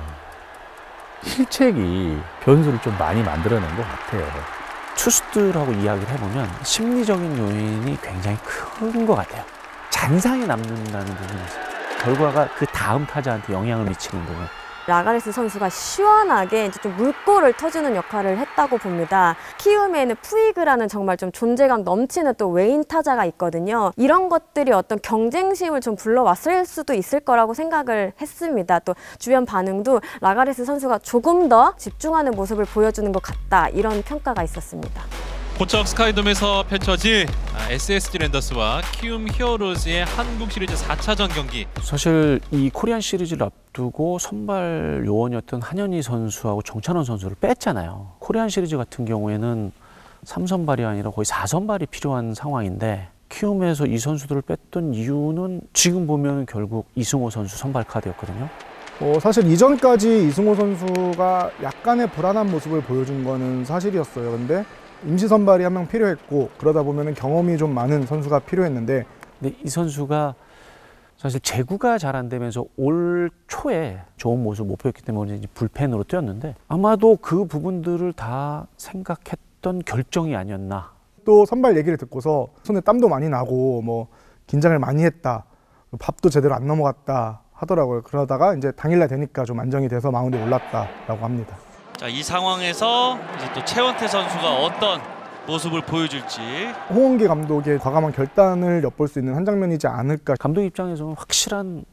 Speaker 2: 실책이 변수를 좀 많이 만들어낸 것 같아요.
Speaker 3: 투수들하고 이야기를 해보면 심리적인 요인이 굉장히 큰 것 같아요. 잔상이 남는다는 부분이 있어요. 결과가 그 다음 타자한테 영향을 미치는 부분.
Speaker 21: 라가레스 선수가 시원하게 이제 좀 물꼬를 터주는 역할을 했다고 봅니다. 키움에는 푸이그라는 정말 좀 존재감 넘치는 또 외인 타자가 있거든요. 이런 것들이 어떤 경쟁심을 좀 불러왔을 수도 있을 거라고 생각을 했습니다. 또 주변 반응도 라가레스 선수가 조금 더 집중하는 모습을 보여주는 것 같다 이런 평가가 있었습니다.
Speaker 14: 고척 스카이돔에서 펼쳐질 SSG 랜더스와 키움 히어로즈의 한국 시리즈 4차전 경기.
Speaker 3: 사실 이 코리안 시리즈를 앞두고 선발 요원이었던 한현희 선수하고 정찬원 선수를 뺐잖아요. 코리안 시리즈 같은 경우에는 3선발이 아니라 거의 4선발이 필요한 상황인데 키움에서 이 선수들을 뺐던 이유는 지금 보면 결국 이승호 선수 선발 카드였거든요.
Speaker 12: 사실 이전까지 이승호 선수가 약간의 불안한 모습을 보여준 거는 사실이었어요. 근데 임시 선발이 한 명 필요했고 그러다 보면 경험이 좀 많은 선수가 필요했는데
Speaker 3: 근데 이 선수가 사실 제구가 잘 안 되면서 올 초에 좋은 모습 못 보였기 때문에 이제 불펜으로 뛰었는데 아마도 그 부분들을 다 생각했던 결정이 아니었나.
Speaker 12: 또 선발 얘기를 듣고서 손에 땀도 많이 나고 뭐 긴장을 많이 했다, 밥도 제대로 안 넘어갔다 하더라고요. 그러다가 이제 당일날 되니까 좀 안정이 돼서 마운드에 올랐다라고 합니다.
Speaker 6: 자, 이 상황에서 이제 또 최원태 선수가 어떤 모습을 보여줄지.
Speaker 12: 홍원기 감독의 과감한 결단을 엿볼 수 있는 한 장면이지 않을까.
Speaker 3: 감독 입장에서는 확실한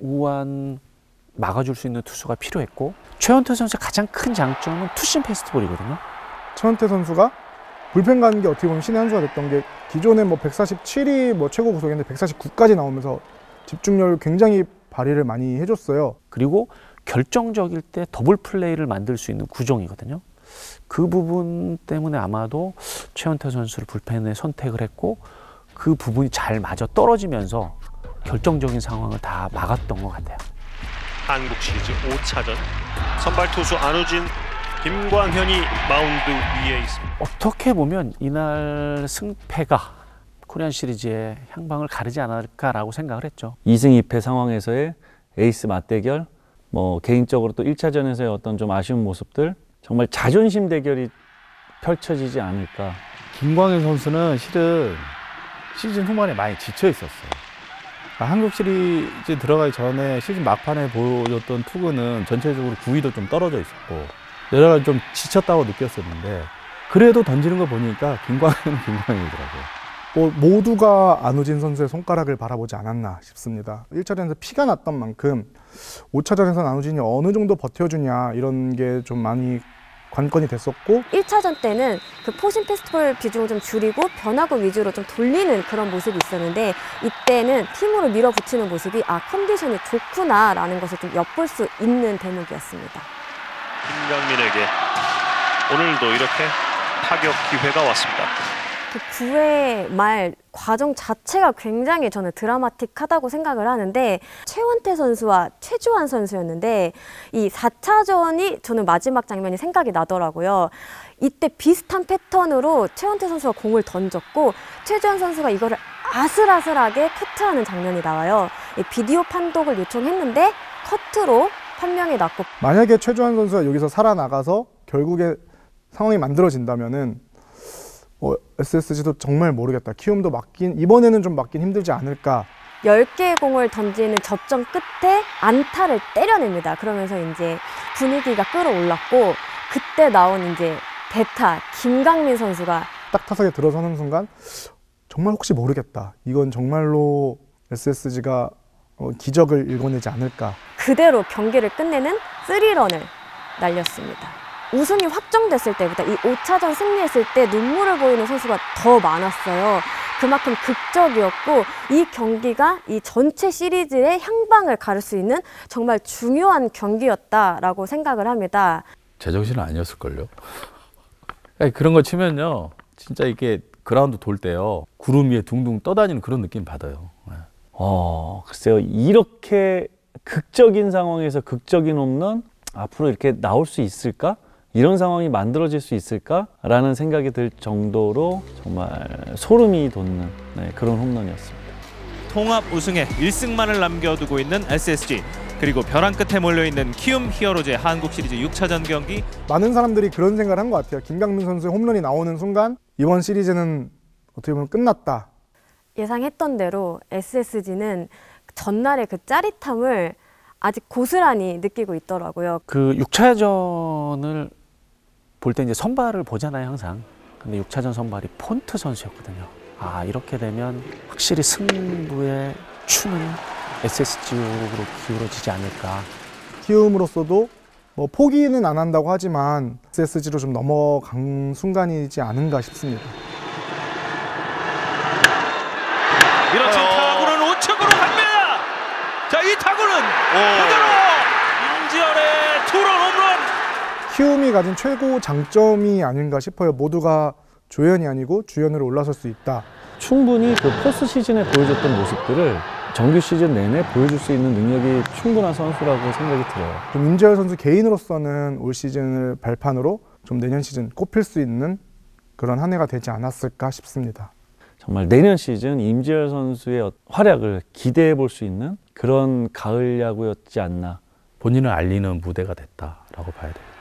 Speaker 3: 우완 막아줄 수 있는 투수가 필요했고 최원태 선수의 가장 큰 장점은 투심 패스트볼이거든요.
Speaker 12: 최원태 선수가 불펜 가는 게 어떻게 보면 신의 한 수가 됐던 게 기존에 뭐 147이 뭐 최고 구속인데 149까지 나오면서 집중력을 굉장히 발휘를 많이 해줬어요.
Speaker 3: 그리고 결정적일 때 더블 플레이를 만들 수 있는 구종이거든요. 그 부분 때문에 아마도 최원태 선수를 불펜에 선택을 했고 그 부분이 잘 맞아 떨어지면서 결정적인 상황을 다 막았던 것 같아요.
Speaker 13: 한국 시리즈 5차전 선발 투수 안우진, 김광현이 마운드 위에 있습니다.
Speaker 3: 어떻게 보면 이날 승패가 코리안 시리즈의 향방을 가르지 않을까라고 생각을 했죠.
Speaker 1: 2승 2패 상황에서의 에이스 맞대결, 뭐 개인적으로 또 1차전에서의 어떤 좀 아쉬운 모습들, 정말 자존심 대결이 펼쳐지지 않을까.
Speaker 2: 김광현 선수는 실은 시즌 후반에 많이 지쳐 있었어요. 한국 시리즈 들어가기 전에 시즌 막판에 보여줬던 투구는 전체적으로 구위도 좀 떨어져 있었고 여러 가지 좀 지쳤다고 느꼈었는데 그래도 던지는 거 보니까 김광현은 김광현이더라고요.
Speaker 12: 뭐 모두가 안우진 선수의 손가락을 바라보지 않았나 싶습니다. 1차전에서 피가 났던 만큼 5차전에서는 안우진이 어느 정도 버텨주냐 이런 게 좀 많이 관건이 됐었고
Speaker 21: 1차전 때는 그 포심 패스트볼 비중을 좀 줄이고 변화구 위주로 좀 돌리는 그런 모습이 있었는데 이때는 팀으로 밀어붙이는 모습이 컨디션이 좋구나라는 것을 좀 엿볼 수 있는 대목이었습니다.
Speaker 13: 김강민에게 오늘도 이렇게 타격 기회가 왔습니다.
Speaker 21: 그 9회 말 과정 자체가 굉장히 저는 드라마틱하다고 생각을 하는데 최원태 선수와 최주환 선수였는데 이 4차전이 저는 마지막 장면이 생각이 나더라고요. 이때 비슷한 패턴으로 최원태 선수가 공을 던졌고 최주환 선수가 이거를 아슬아슬하게 커트하는 장면이 나와요. 비디오 판독을 요청했는데 커트로 판명이 났고
Speaker 12: 만약에 최주환 선수가 여기서 살아나가서 결국에 상황이 만들어진다면은 SSG도 정말 모르겠다. 키움도 이번에는 좀 맞긴 힘들지 않을까.
Speaker 21: 10개의 공을 던지는 접전 끝에 안타를 때려냅니다. 그러면서 이제 분위기가 끌어올랐고 그때 나온 이제 대타 김강민 선수가
Speaker 12: 딱 타석에 들어서는 순간 정말 혹시 모르겠다. 이건 정말로 SSG가 기적을 일궈내지 않을까.
Speaker 21: 그대로 경기를 끝내는 3런을 날렸습니다. 우승이 확정됐을 때보다 이 5차전 승리했을 때 눈물을 보이는 선수가 더 많았어요. 그만큼 극적이었고 이 경기가 이 전체 시리즈의 향방을 가를 수 있는 정말 중요한 경기였다라고 생각을 합니다.
Speaker 2: 제정신은 아니었을걸요. 그런 거 치면요. 진짜 이게 그라운드 돌 때요. 구름 위에 둥둥 떠다니는 그런 느낌 받아요.
Speaker 1: 글쎄요. 이렇게 극적인 상황에서 극적인 홈런 앞으로 이렇게 나올 수 있을까? 이런 상황이 만들어질 수 있을까라는 생각이 들 정도로 정말 소름이 돋는 그런 홈런이었습니다.
Speaker 6: 통합 우승에 1승만을 남겨두고 있는 SSG 그리고 벼랑 끝에 몰려있는 키움 히어로즈의 한국 시리즈 6차전 경기.
Speaker 12: 많은 사람들이 그런 생각을 한 것 같아요. 김강민 선수의 홈런이 나오는 순간 이번 시리즈는 어떻게 보면 끝났다.
Speaker 21: 예상했던 대로 SSG는 전날의 그 짜릿함을 아직 고스란히 느끼고 있더라고요.
Speaker 3: 그 6차전을 볼 때 이제 선발을 보잖아요, 항상. 근데 6차전 선발이 폰트 선수였거든요. 이렇게 되면 확실히 승부의 추는 SSG로 기울어지지 않을까.
Speaker 12: 키움으로서도 뭐 포기는 안 한다고 하지만 SSG로 좀 넘어간 순간이지 않은가 싶습니다.
Speaker 6: 밀어친 타구는 우측으로 갑니다. 자, 이 타구는 그대로 임지열의 투런 홈런.
Speaker 12: 키움이 가진 최고 장점이 아닌가 싶어요. 모두가 조연이 아니고 주연으로 올라설 수 있다.
Speaker 1: 충분히 그 포스트 시즌에 보여줬던 모습들을 정규 시즌 내내 보여줄 수 있는 능력이 충분한 선수라고 생각이 들어요.
Speaker 12: 좀 임지열 선수 개인으로서는 올 시즌을 발판으로 좀 내년 시즌 꼽힐 수 있는 그런 한 해가 되지 않았을까 싶습니다.
Speaker 1: 정말 내년 시즌 임지열 선수의 활약을 기대해 볼 수 있는 그런 가을 야구였지 않나.
Speaker 2: 본인을 알리는 무대가 됐다라고 봐야 되겠죠.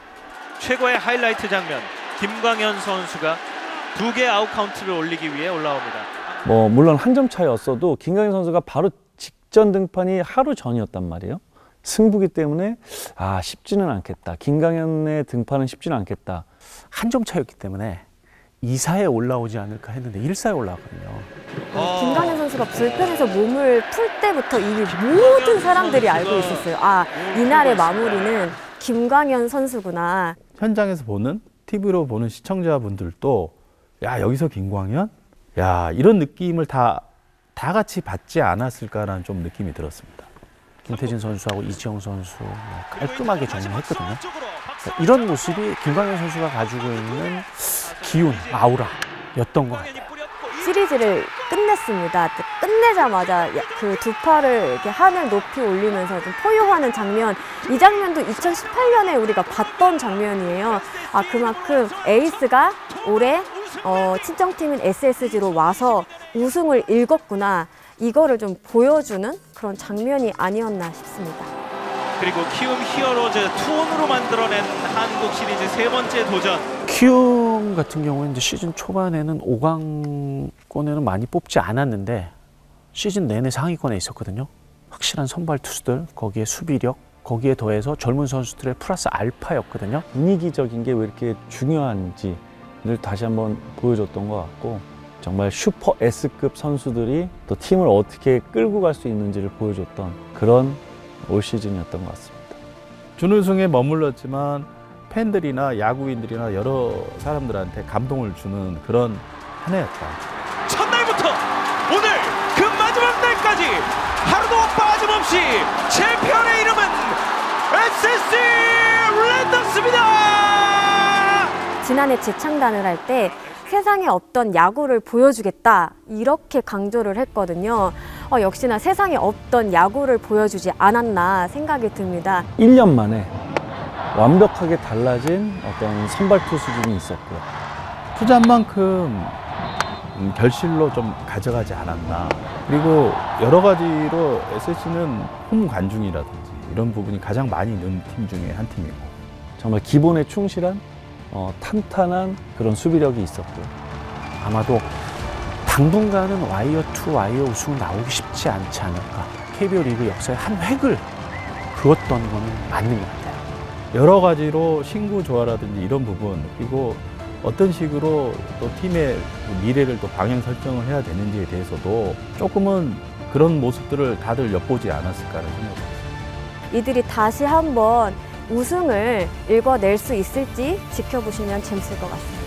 Speaker 6: 최고의 하이라이트 장면, 김광현 선수가 2개 아웃 카운트를 올리기 위해 올라옵니다.
Speaker 1: 물론 한 점 차이였어도 김광현 선수가 바로 직전 등판이 하루 전이었단 말이에요. 승부기 때문에 쉽지는 않겠다. 김광현의 등판은 쉽지는 않겠다.
Speaker 3: 한 점 차였기 때문에 2사에 올라오지 않을까 했는데 1사에 올라왔거든요.
Speaker 21: 김광현 선수가 불펜에서 몸을 풀 때부터 이미 모든 사람들이 알고 있었어요. 이날의 마무리는 김광현 선수구나.
Speaker 2: 현장에서 보는, TV로 보는 시청자분들도 야, 여기서 김광현? 야, 이런 느낌을 다 같이 받지 않았을까라는 좀 느낌이 들었습니다.
Speaker 3: 김태진 선수하고 이지영 선수 깔끔하게 정리했거든요. 이런 모습이 김광현 선수가 가지고 있는 기운, 아우라였던 것 같아요.
Speaker 21: 시리즈를 끝냈습니다. 끝내자마자 그 두 팔을 이렇게 하늘 높이 올리면서 좀 포효하는 장면, 이 장면도 2018년에 우리가 봤던 장면이에요. 그만큼 에이스가 올해 친정팀인 SSG로 와서 우승을 일궜구나, 이거를 좀 보여주는 그런 장면이 아니었나 싶습니다.
Speaker 6: 그리고 키움 히어로즈 투혼으로 만들어낸 한국 시리즈 3번째 도전.
Speaker 3: 키움 같은 경우는 이제 시즌 초반에는 5강권에는 많이 뽑지 않았는데 시즌 내내 상위권에 있었거든요. 확실한 선발 투수들, 거기에 수비력, 거기에 더해서 젊은 선수들의 플러스 알파였거든요.
Speaker 1: 분위기적인 게 왜 이렇게 중요한지를 다시 한번 보여줬던 것 같고, 정말 슈퍼 S급 선수들이 또 팀을 어떻게 끌고 갈 수 있는지를 보여줬던 그런 올 시즌이었던 것 같습니다.
Speaker 2: 준우승에 머물렀지만 팬들이나 야구인들이나 여러 사람들한테 감동을 주는 그런 한 해였다.
Speaker 6: 첫날부터 오늘 그 마지막 날까지 하루도 빠짐없이 챔피언의 이름은 SSG 랜더스입니다.
Speaker 21: 지난해 재창단을 할 때 세상에 없던 야구를 보여주겠다, 이렇게 강조를 했거든요. 역시나 세상에 없던 야구를 보여주지 않았나 생각이 듭니다.
Speaker 1: 1년 만에 완벽하게 달라진 어떤 선발 투수진이 있었고요.
Speaker 2: 투자한 만큼 결실로 좀 가져가지 않았나. 그리고 여러 가지로 SSG는 홈 관중이라든지 이런 부분이 가장 많이 는 팀 중에 한 팀이고,
Speaker 1: 정말 기본에 충실한 탄탄한 그런 수비력이 있었고요.
Speaker 3: 아마도 당분간은 와이어 투 와이어 우승 나오기 쉽지 않지 않을까. KBO 리그 역사의 한 획을 그었던 거는 맞는 것 같아요.
Speaker 2: 여러 가지로 신구 조화라든지 이런 부분, 그리고 어떤 식으로 또 팀의 미래를 또 방향 설정을 해야 되는지에 대해서도 조금은 그런 모습들을 다들 엿보지 않았을까라는 생각이 듭니다.
Speaker 21: 이들이 다시 한번 우승을 일궈낼 수 있을지 지켜보시면 재밌을 것 같습니다.